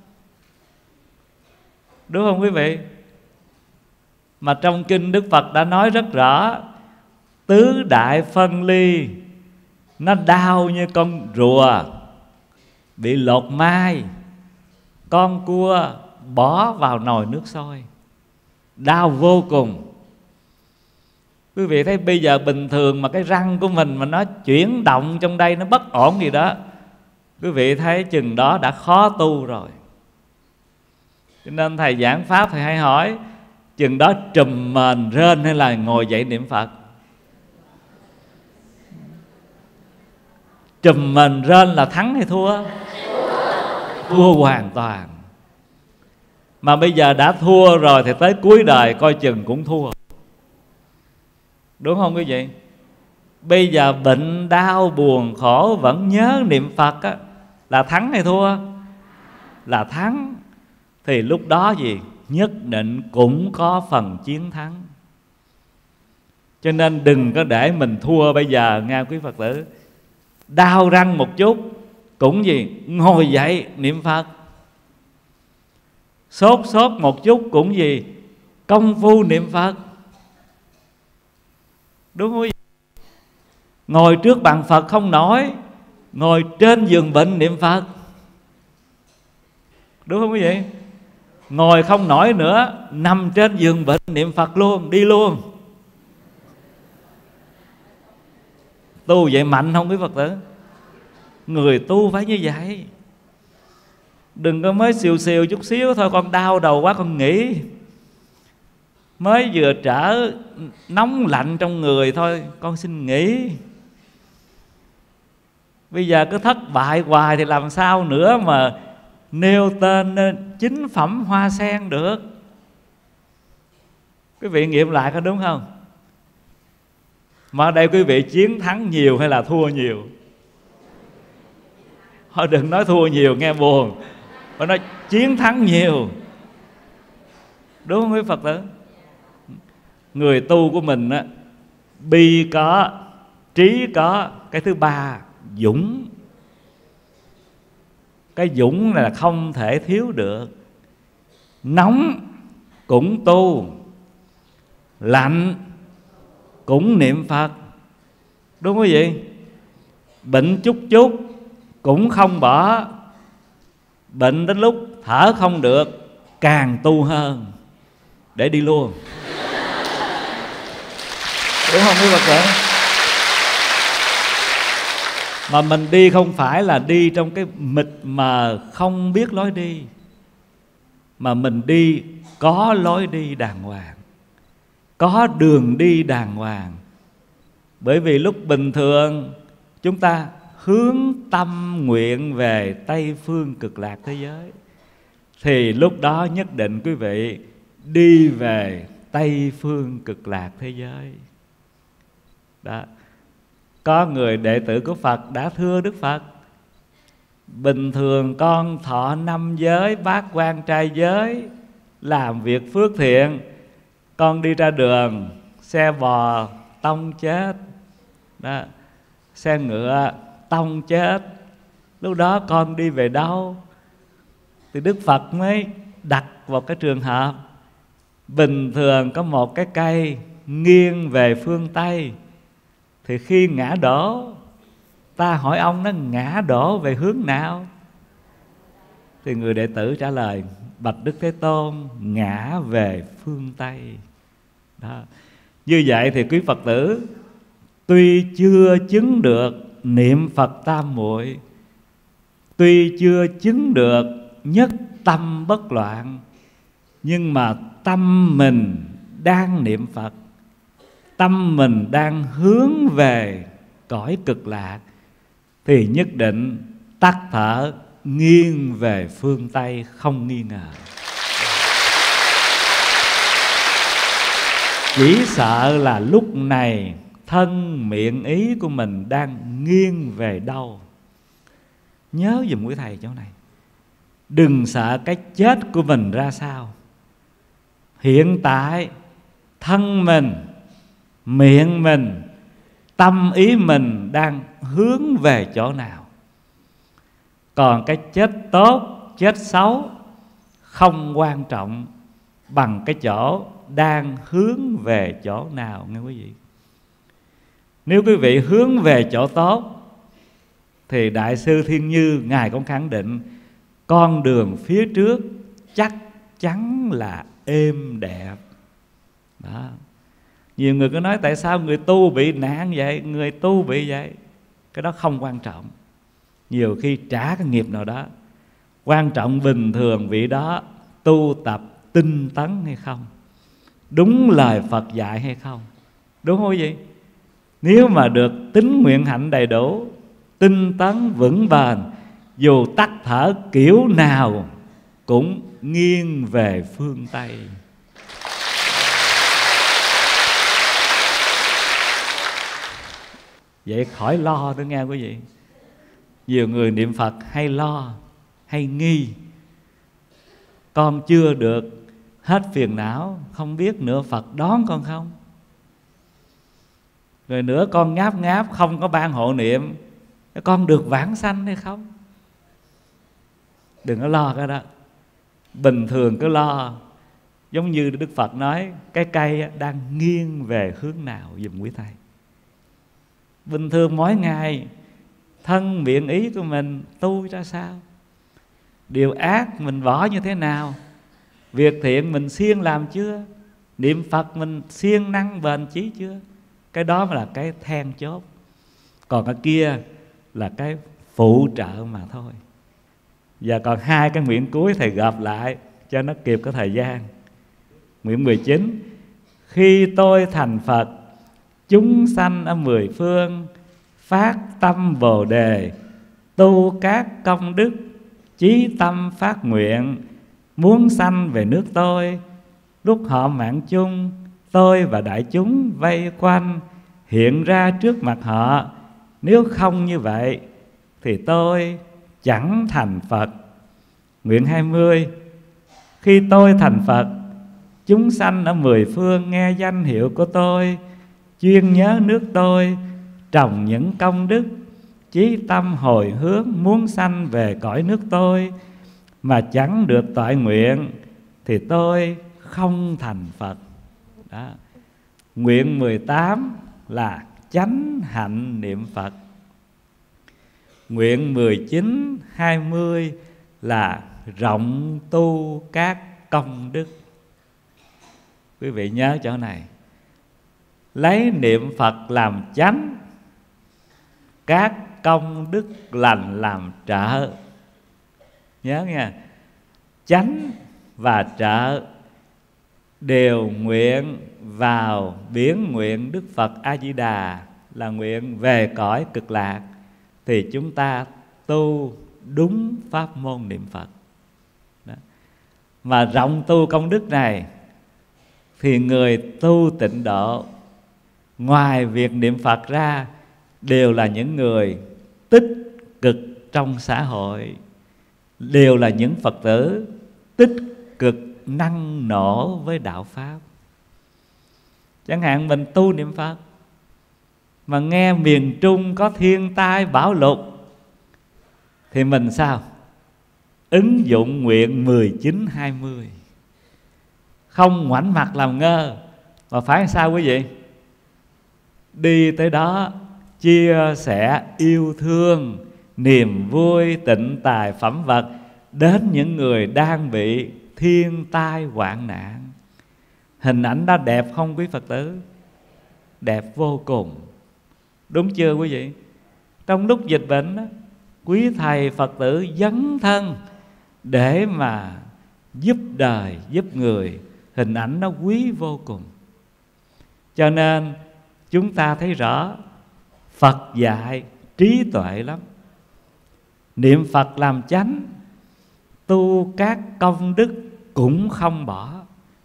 đúng không quý vị? Mà trong kinh Đức Phật đã nói rất rõ, tứ đại phân ly nó đau như con rùa bị lột mai, con cua bỏ vào nồi nước sôi, đau vô cùng. Quý vị thấy bây giờ bình thường mà cái răng của mình mà nó chuyển động trong đây, nó bất ổn gì đó, quý vị thấy chừng đó đã khó tu rồi. Cho nên Thầy giảng Pháp Thầy hay hỏi, chừng đó trùm mền rên hay là ngồi dậy niệm Phật? Trùm mền rên là thắng hay thua? Thua hoàn toàn. Mà bây giờ đã thua rồi thì tới cuối đời coi chừng cũng thua, đúng không quý vị? Bây giờ bệnh đau buồn khổ vẫn nhớ niệm Phật á, là thắng hay thua? Là thắng. Thì lúc đó gì? Nhất định cũng có phần chiến thắng. Cho nên đừng có để mình thua bây giờ nghe quý Phật tử. Đau răng một chút cũng gì? Ngồi dậy niệm Phật. Sốt sốt một chút cũng gì? Công phu niệm Phật, đúng không? Ngồi trước bàn Phật không nổi, ngồi trên giường bệnh niệm Phật. Đúng không quý vị? Ngồi không nổi nữa, nằm trên giường bệnh niệm Phật luôn, đi luôn. Tu vậy mạnh không quý Phật tử? Người tu phải như vậy. Đừng có mới xìu xìu chút xíu thôi, con đau đầu quá con nghỉ. Mới vừa trở nóng lạnh trong người thôi, con xin nghỉ. Bây giờ cứ thất bại hoài thì làm sao nữa mà nêu tên chính phẩm hoa sen được. Quý vị nghiệm lại có đúng không? Mà ở đây quý vị chiến thắng nhiều hay là thua nhiều? Thôi đừng nói thua nhiều nghe buồn, phải nói chiến thắng nhiều. Đúng không quý Phật tử? Người tu của mình á, bi có, trí có, cái thứ ba dũng. Cái dũng là không thể thiếu được. Nóng cũng tu, lạnh cũng niệm Phật. Đúng không quý vị? Bệnh chút chút cũng không bỏ. Bệnh đến lúc thở không được càng tu hơn để đi luôn. Đúng không quý Phật tử? Mà mình đi không phải là đi trong cái mịt mà không biết lối đi, mà mình đi có lối đi đàng hoàng, có đường đi đàng hoàng. Bởi vì lúc bình thường chúng ta hướng tâm nguyện về Tây phương cực lạc thế giới, thì lúc đó nhất định quý vị đi về Tây phương cực lạc thế giới. Đó. Có người đệ tử của Phật đã thưa Đức Phật: bình thường con thọ năm giới, bát quan trai giới, làm việc phước thiện. Con đi ra đường, xe bò tông chết, đó, xe ngựa tông chết. Lúc đó con đi về đâu? Thì Đức Phật mới đặt vào cái trường hợp bình thường có một cái cây nghiêng về phương Tây, thì khi ngã đổ, ta hỏi ông nó ngã đổ về hướng nào? Thì người đệ tử trả lời: bạch Đức Thế Tôn, ngã về phương Tây. Đó. Như vậy thì quý Phật tử tuy chưa chứng được niệm Phật tam muội, tuy chưa chứng được nhất tâm bất loạn, nhưng mà tâm mình đang niệm Phật, tâm mình đang hướng về cõi cực lạc, thì nhất định tắt thở nghiêng về phương Tây không nghi ngờ. Chỉ sợ là lúc này thân miệng ý của mình đang nghiêng về đâu. Nhớ giùm quý thầy chỗ này. Đừng sợ cái chết của mình ra sao. Hiện tại thân mình, miệng mình, tâm ý mình đang hướng về chỗ nào. Còn cái chết tốt, chết xấu không quan trọng bằng cái chỗ đang hướng về chỗ nào nghe quý vị. Nếu quý vị hướng về chỗ tốt thì Đại sư Thiên Như Ngài cũng khẳng định con đường phía trước chắc chắn là êm đẹp. Đó. Nhiều người cứ nói tại sao người tu bị nạn vậy, người tu bị vậy. Cái đó không quan trọng. Nhiều khi trả cái nghiệp nào đó. Quan trọng bình thường vị đó tu tập tinh tấn hay không, đúng lời Phật dạy hay không. Đúng không quý vị? Nếu mà được tín nguyện hạnh đầy đủ, tinh tấn vững bền, dù tắt thở kiểu nào cũng nghiêng về phương Tây. Vậy khỏi lo nữa nghe quý vị. Nhiều người niệm Phật hay lo, hay nghi. Con chưa được hết phiền não, không biết nữa Phật đón con không. Rồi nữa con ngáp ngáp không có ban hộ niệm, con được vãng sanh hay không. Đừng có lo cái đó. Bình thường cứ lo. Giống như Đức Phật nói, cái cây đang nghiêng về hướng nào giùm quý thầy. bình thường mỗi ngày thân miệng ý của mình tu ra sao, điều ác mình bỏ như thế nào, việc thiện mình siêng làm chưa, niệm Phật mình siêng năng bền chí chưa. Cái đó mới là cái then chốt. Còn cái kia là cái phụ trợ mà thôi. Giờ còn hai cái nguyện cuối thầy gộp lại cho nó kịp có thời gian. Nguyện mười chín: khi tôi thành Phật, chúng sanh ở mười phương phát tâm Bồ Đề, tu các công đức, chí tâm phát nguyện, muốn sanh về nước tôi. Lúc họ mạng chung, tôi và đại chúng vây quanh, hiện ra trước mặt họ. Nếu không như vậy thì tôi chẳng thành Phật. Nguyện hai mươi: khi tôi thành Phật, chúng sanh ở mười phương nghe danh hiệu của tôi, chuyên nhớ nước tôi, trồng những công đức, chí tâm hồi hướng muốn sanh về cõi nước tôi, mà chẳng được toại nguyện thì tôi không thành Phật. Đó. Nguyện mười tám là chánh hạnh niệm Phật. Nguyện mười chín, hai mươi là rộng tu các công đức. Quý vị nhớ chỗ này, lấy niệm Phật làm chánh, các công đức lành làm trợ. Nhớ nha, chánh và trợ đều nguyện vào biển nguyện Đức Phật A Di Đà, là nguyện về cõi cực lạc, thì chúng ta tu đúng pháp môn niệm Phật. Đó. Mà rộng tu công đức này thì người tu tịnh độ, ngoài việc niệm Phật ra, đều là những người tích cực trong xã hội, đều là những Phật tử tích cực năng nổ với đạo Pháp. Chẳng hạn mình tu niệm Phật mà nghe miền Trung có thiên tai bão lụt, thì mình sao? Ứng dụng nguyện mười chín, hai mươi, không ngoảnh mặt làm ngơ, mà phải sao quý vị? Đi tới đó chia sẻ yêu thương, niềm vui, tịnh tài phẩm vật đến những người đang bị thiên tai hoạn nạn. Hình ảnh đó đẹp không quý Phật tử? Đẹp vô cùng, đúng chưa quý vị? Trong lúc dịch bệnh đó, quý thầy Phật tử dấn thân để mà giúp đời, giúp người. Hình ảnh nó quý vô cùng. Cho nên chúng ta thấy rõ Phật dạy trí tuệ lắm. Niệm Phật làm chánh, tu các công đức cũng không bỏ.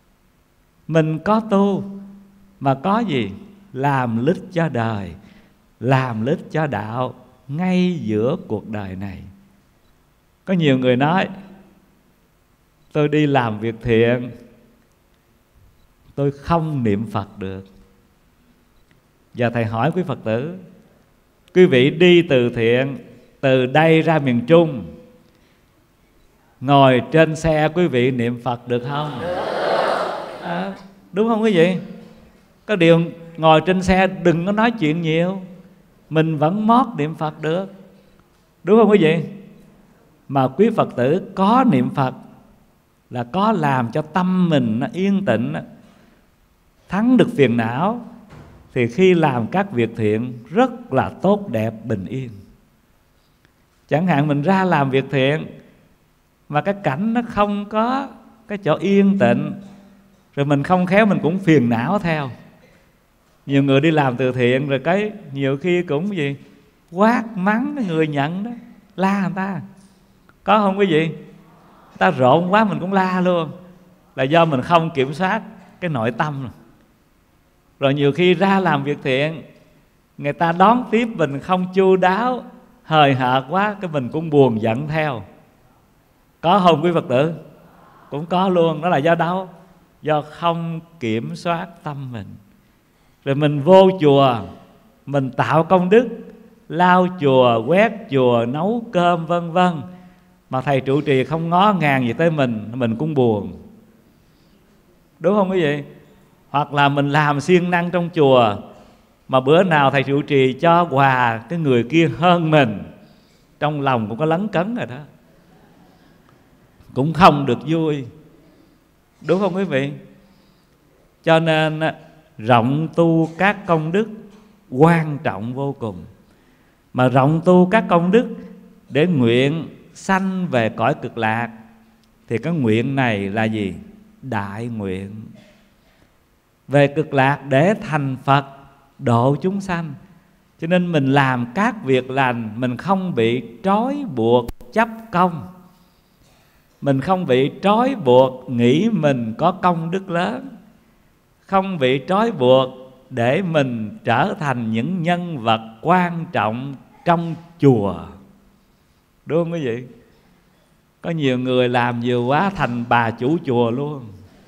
Mình có tu mà có gì? Làm lích cho đời, làm lích cho đạo ngay giữa cuộc đời này. Có nhiều người nói tôi đi làm việc thiện, tôi không niệm Phật được. Giờ thầy hỏi quý Phật tử, quý vị đi từ thiện từ đây ra miền Trung, ngồi trên xe quý vị niệm Phật được không? À, đúng không quý vị? Có điều ngồi trên xe đừng có nói chuyện nhiều, mình vẫn mót niệm Phật được, đúng không quý vị? Mà quý Phật tử có niệm Phật là có làm cho tâm mình nó yên tĩnh, thắng được phiền não, thì khi làm các việc thiện rất là tốt đẹp, bình yên. Chẳng hạn mình ra làm việc thiện mà cái cảnh nó không có cái chỗ yên tịnh, rồi mình không khéo mình cũng phiền não theo. Nhiều người đi làm từ thiện rồi cái nhiều khi cũng gì quát mắng cái người nhận đó, la người ta. Có không quý vị? Ta rộn quá mình cũng la luôn, là do mình không kiểm soát cái nội tâm rồi. Rồi nhiều khi ra làm việc thiện, người ta đón tiếp mình không chu đáo, hời hợt quá, cái mình cũng buồn giận theo. Có không quý Phật tử? Cũng có luôn. Đó là do đâu? Do không kiểm soát tâm mình. Rồi mình vô chùa, mình tạo công đức, lau chùa, quét chùa, nấu cơm vân vân, mà thầy trụ trì không ngó ngàng gì tới mình, mình cũng buồn. Đúng không quý vị? Hoặc là mình làm siêng năng trong chùa, Mà bữa nào thầy trụ trì cho quà cái người kia hơn mình, trong lòng cũng có lấn cấn rồi đó, cũng không được vui, đúng không quý vị? Cho nên rộng tu các công đức quan trọng vô cùng. Mà rộng tu các công đức để nguyện sanh về cõi cực lạc, thì cái nguyện này là gì? Đại nguyện. Về cực lạc để thành Phật, độ chúng sanh. Cho nên mình làm các việc lành, mình không bị trói buộc chấp công, mình không bị trói buộc nghĩ mình có công đức lớn, không bị trói buộc để mình trở thành những nhân vật quan trọng trong chùa, đúng không quý vị? Có nhiều người làm nhiều quá thành bà chủ chùa luôn,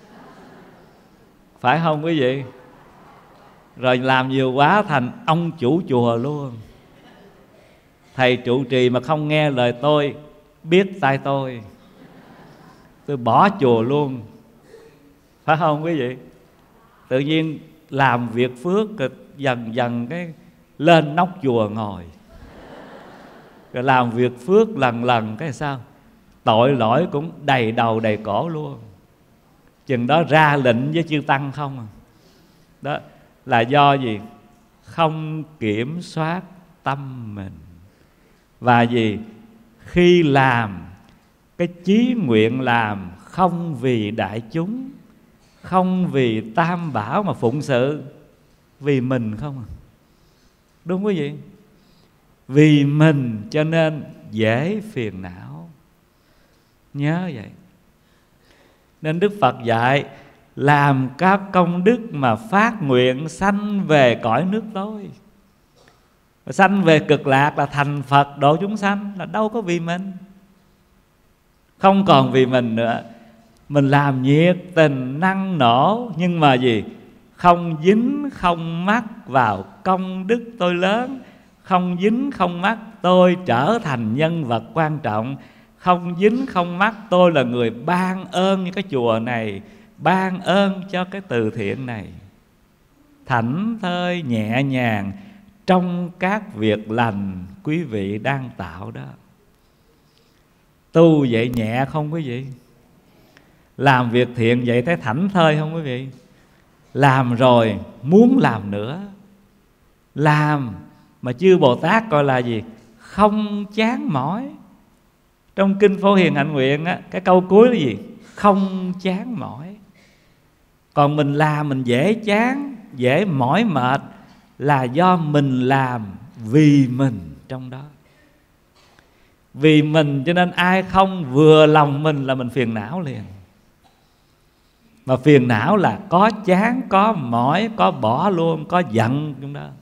phải không quý vị? Rồi làm nhiều quá thành ông chủ chùa luôn. Thầy trụ trì mà không nghe lời tôi, biết tay tôi, tôi bỏ chùa luôn, phải không quý vị? Tự nhiên làm việc phước, dần dần cái lên nóc chùa ngồi, rồi làm việc phước lần lần cái sao tội lỗi cũng đầy đầu đầy cổ luôn. Chừng đó ra lệnh với chư tăng không à. Đó là do gì? Không kiểm soát tâm mình. Và gì? Khi làm, cái chí nguyện làm không vì đại chúng, không vì tam bảo mà phụng sự, vì mình không à. Đúng quý vị? Vì mình cho nên dễ phiền não. Nhớ vậy. Nên Đức Phật dạy làm các công đức mà phát nguyện sanh về cõi nước tối. Sanh về cực lạc là thành Phật độ chúng sanh, là đâu có vì mình. Không còn vì mình nữa. Mình làm nhiệt tình năng nổ, nhưng mà gì? Không dính không mắc vào công đức tôi lớn, không dính không mắc tôi trở thành nhân vật quan trọng, không dính không mắc tôi là người ban ơn như cái chùa này, ban ơn cho cái từ thiện này. Thảnh thơi nhẹ nhàng trong các việc lành quý vị đang tạo đó. Tu vậy nhẹ không quý vị? Làm việc thiện vậy thấy thảnh thơi không quý vị? Làm rồi muốn làm nữa. Làm mà chư Bồ Tát gọi là gì? Không chán mỏi. Trong Kinh Phổ Hiền Hạnh Nguyện á, cái câu cuối là gì? Không chán mỏi. Còn mình làm mình dễ chán, dễ mỏi mệt là do mình làm vì mình trong đó. Vì mình cho nên ai không vừa lòng mình là mình phiền não liền. Mà phiền não là có chán, có mỏi, có bỏ luôn, có giận trong đó.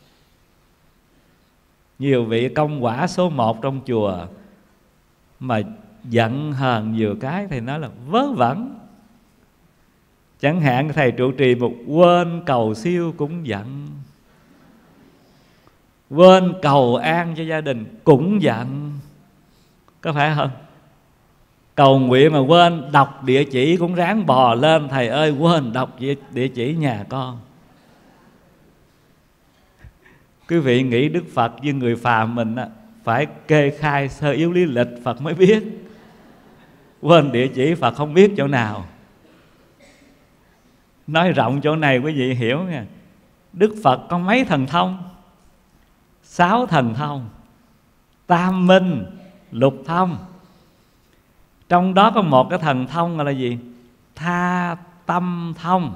Nhiều vị công quả số một trong chùa mà giận hờn nhiều cái thì nói là vớ vẩn. Chẳng hạn thầy trụ trì một quên cầu siêu cũng giận, quên cầu an cho gia đình cũng giận, có phải không? Cầu nguyện mà quên đọc địa chỉ cũng ráng bò lên, thầy ơi quên đọc địa chỉ nhà con. Quý vị nghĩ Đức Phật như người phàm mình á, phải kê khai sơ yếu lý lịch Phật mới biết. Quên địa chỉ Phật không biết chỗ nào. Nói rộng chỗ này quý vị hiểu nha. Đức Phật có mấy thần thông? Sáu thần thông: Tam Minh, Lục Thông. Trong đó có một cái thần thông gọi là gì? Tha Tâm Thông.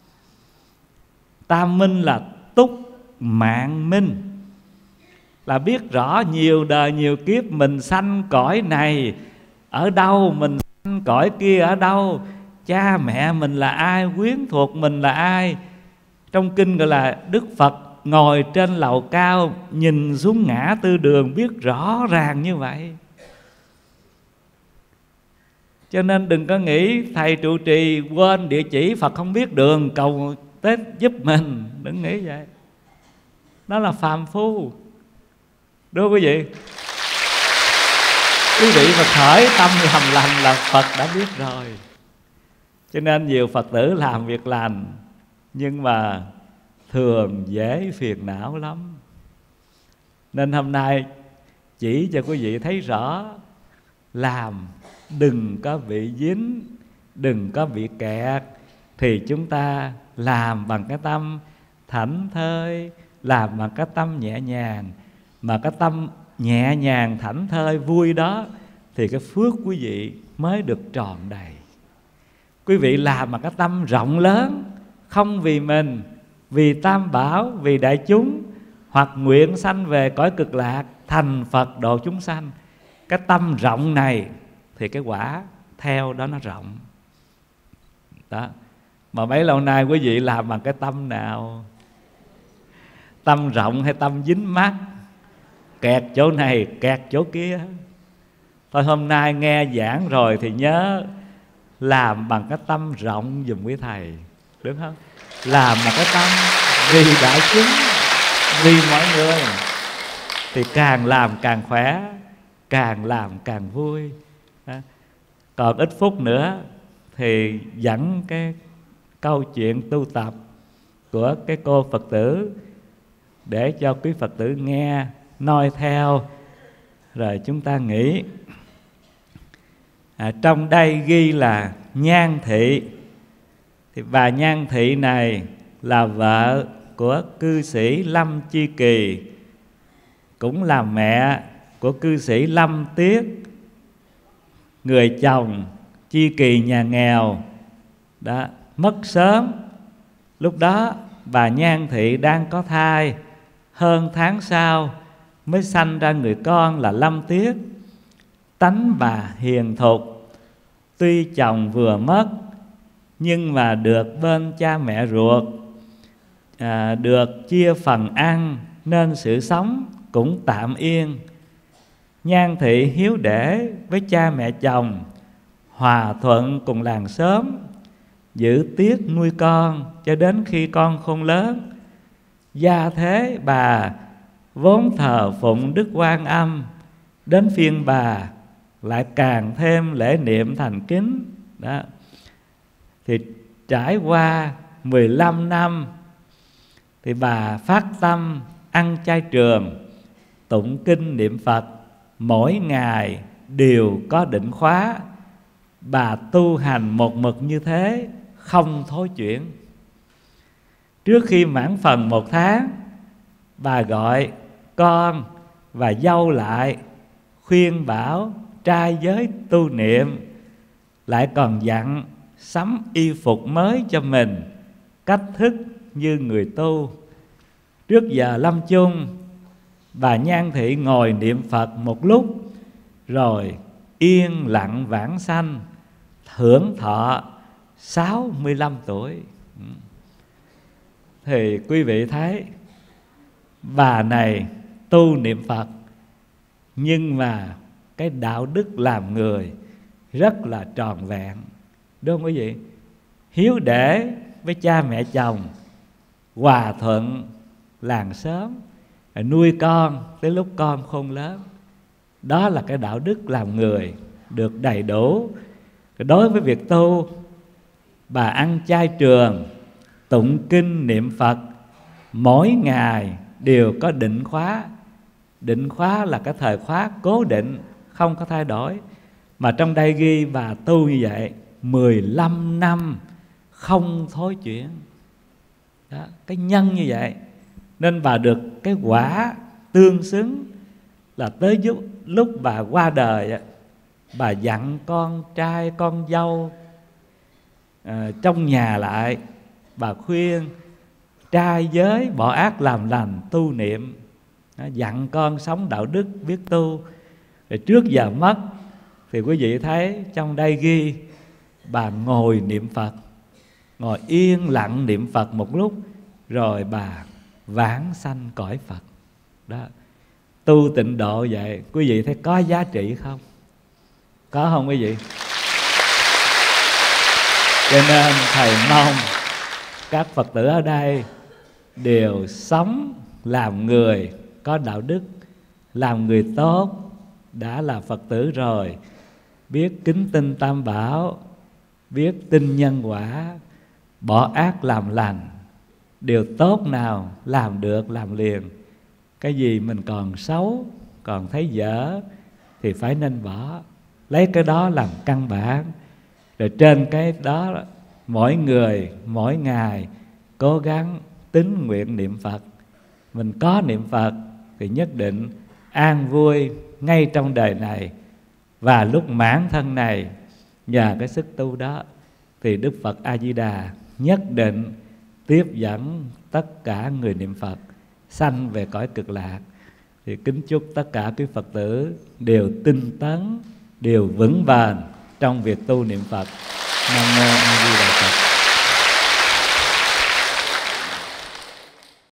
Tam Minh là túc mạng minh, là biết rõ nhiều đời nhiều kiếp mình sanh cõi này ở đâu, mình sanh cõi kia ở đâu, cha mẹ mình là ai, quyến thuộc mình là ai. Trong kinh gọi là Đức Phật ngồi trên lầu cao nhìn xuống ngã tư đường, biết rõ ràng như vậy. Cho nên đừng có nghĩ thầy trụ trì quên địa chỉ Phật không biết đường cầu Tết giúp mình, đừng nghĩ vậy. Đó là phàm phu, đúng không quý vị? Quý vị mà khởi tâm làm lành là Phật đã biết rồi. Cho nên nhiều Phật tử làm việc lành nhưng mà thường dễ phiền não lắm. Nên hôm nay chỉ cho quý vị thấy rõ, làm đừng có bị dính, đừng có bị kẹt, thì chúng ta làm bằng cái tâm thảnh thơi, làm bằng cái tâm nhẹ nhàng. Mà cái tâm nhẹ nhàng thảnh thơi vui đó thì cái phước quý vị mới được tròn đầy. Quý vị làm bằng cái tâm rộng lớn, không vì mình, vì Tam Bảo, vì đại chúng, hoặc nguyện sanh về cõi cực lạc, thành Phật độ chúng sanh. Cái tâm rộng này thì cái quả theo đó nó rộng đó. Mà mấy lâu nay quý vị làm bằng cái tâm nào? Tâm rộng hay tâm dính mắc, kẹt chỗ này kẹt chỗ kia? Thôi hôm nay nghe giảng rồi thì nhớ làm bằng cái tâm rộng giùm quý thầy, đúng không? Làm bằng cái tâm vì đại chúng, vì mọi người, thì càng làm càng khỏe, càng làm càng vui. Còn ít phút nữa thì dẫn cái câu chuyện tu tập của cái cô Phật tử để cho quý Phật tử nghe, noi theo, rồi chúng ta nghĩ. À, trong đây ghi là Nhan Thị. Thì bà Nhan Thị này là vợ của cư sĩ Lâm Chi Kỳ, cũng là mẹ của cư sĩ Lâm Tiết. Người chồng Chi Kỳ nhà nghèo đã mất sớm. Lúc đó bà Nhan Thị đang có thai, hơn tháng sau mới sanh ra người con là Lâm Tiết. Tánh bà hiền thục, tuy chồng vừa mất nhưng mà được bên cha mẹ ruột, à, được chia phần ăn, nên sự sống cũng tạm yên. Nhan Thị hiếu để với cha mẹ chồng, hòa thuận cùng làng xóm, giữ tiết nuôi con cho đến khi con khôn lớn. Gia thế bà vốn thờ phụng Đức Quan Âm, đến phiên bà lại càng thêm lễ niệm thành kính đó. Thì trải qua mười lăm năm thì bà phát tâm ăn chay trường, tụng kinh niệm Phật, mỗi ngày đều có định khóa. Bà tu hành một mực như thế, không thối chuyển. Trước khi mãn phần một tháng, bà gọi con và dâu lại, khuyên bảo trai giới tu niệm, lại còn dặn sắm y phục mới cho mình, cách thức như người tu. Trước giờ lâm chung, bà Nhan Thị ngồi niệm Phật một lúc, rồi yên lặng vãng sanh, hưởng thọ sáu mươi lăm tuổi. Thì quý vị thấy bà này tu niệm Phật, nhưng mà cái đạo đức làm người rất là tròn vẹn, đúng không quý vị? Hiếu để với cha mẹ chồng, hòa thuận làng xóm, nuôi con tới lúc con khôn lớn. Đó là cái đạo đức làm người được đầy đủ. Đối với việc tu, bà ăn chay trường, tụng kinh niệm Phật, mỗi ngày đều có định khóa. Định khóa là cái thời khóa cố định, không có thay đổi. Mà trong đây ghi bà tu như vậy mười lăm năm không thối chuyển đó, cái nhân như vậy. Nên bà được cái quả tương xứng là tới lúc, lúc bà qua đời, bà dặn con trai con dâu à, trong nhà lại. Bà khuyên trai giới bỏ ác làm lành, tu niệm, dặn con sống đạo đức, biết tu. Rồi trước giờ mất thì quý vị thấy trong đây ghi bà ngồi niệm Phật, ngồi yên lặng niệm Phật một lúc, rồi bà vãng sanh cõi Phật đó. Tu tịnh độ vậy, quý vị thấy có giá trị không? Có không quý vị? Cho nên thầy mong các Phật tử ở đây đều sống làm người có đạo đức, làm người tốt. Đã là Phật tử rồi, biết kính tin Tam Bảo, biết tin nhân quả, bỏ ác làm lành, điều tốt nào làm được làm liền. Cái gì mình còn xấu, còn thấy dở thì phải nên bỏ, lấy cái đó làm căn bản. Rồi trên cái đó mỗi người mỗi ngày cố gắng tín nguyện niệm Phật. Mình có niệm Phật thì nhất định an vui ngay trong đời này, và lúc mãn thân này nhờ cái sức tu đó thì Đức Phật A Di Đà nhất định tiếp dẫn tất cả người niệm Phật sanh về cõi cực lạc. Thì kính chúc tất cả quý Phật tử đều tinh tấn, đều vững bền trong việc tu niệm Phật. Nam mô A Di Đà Phật.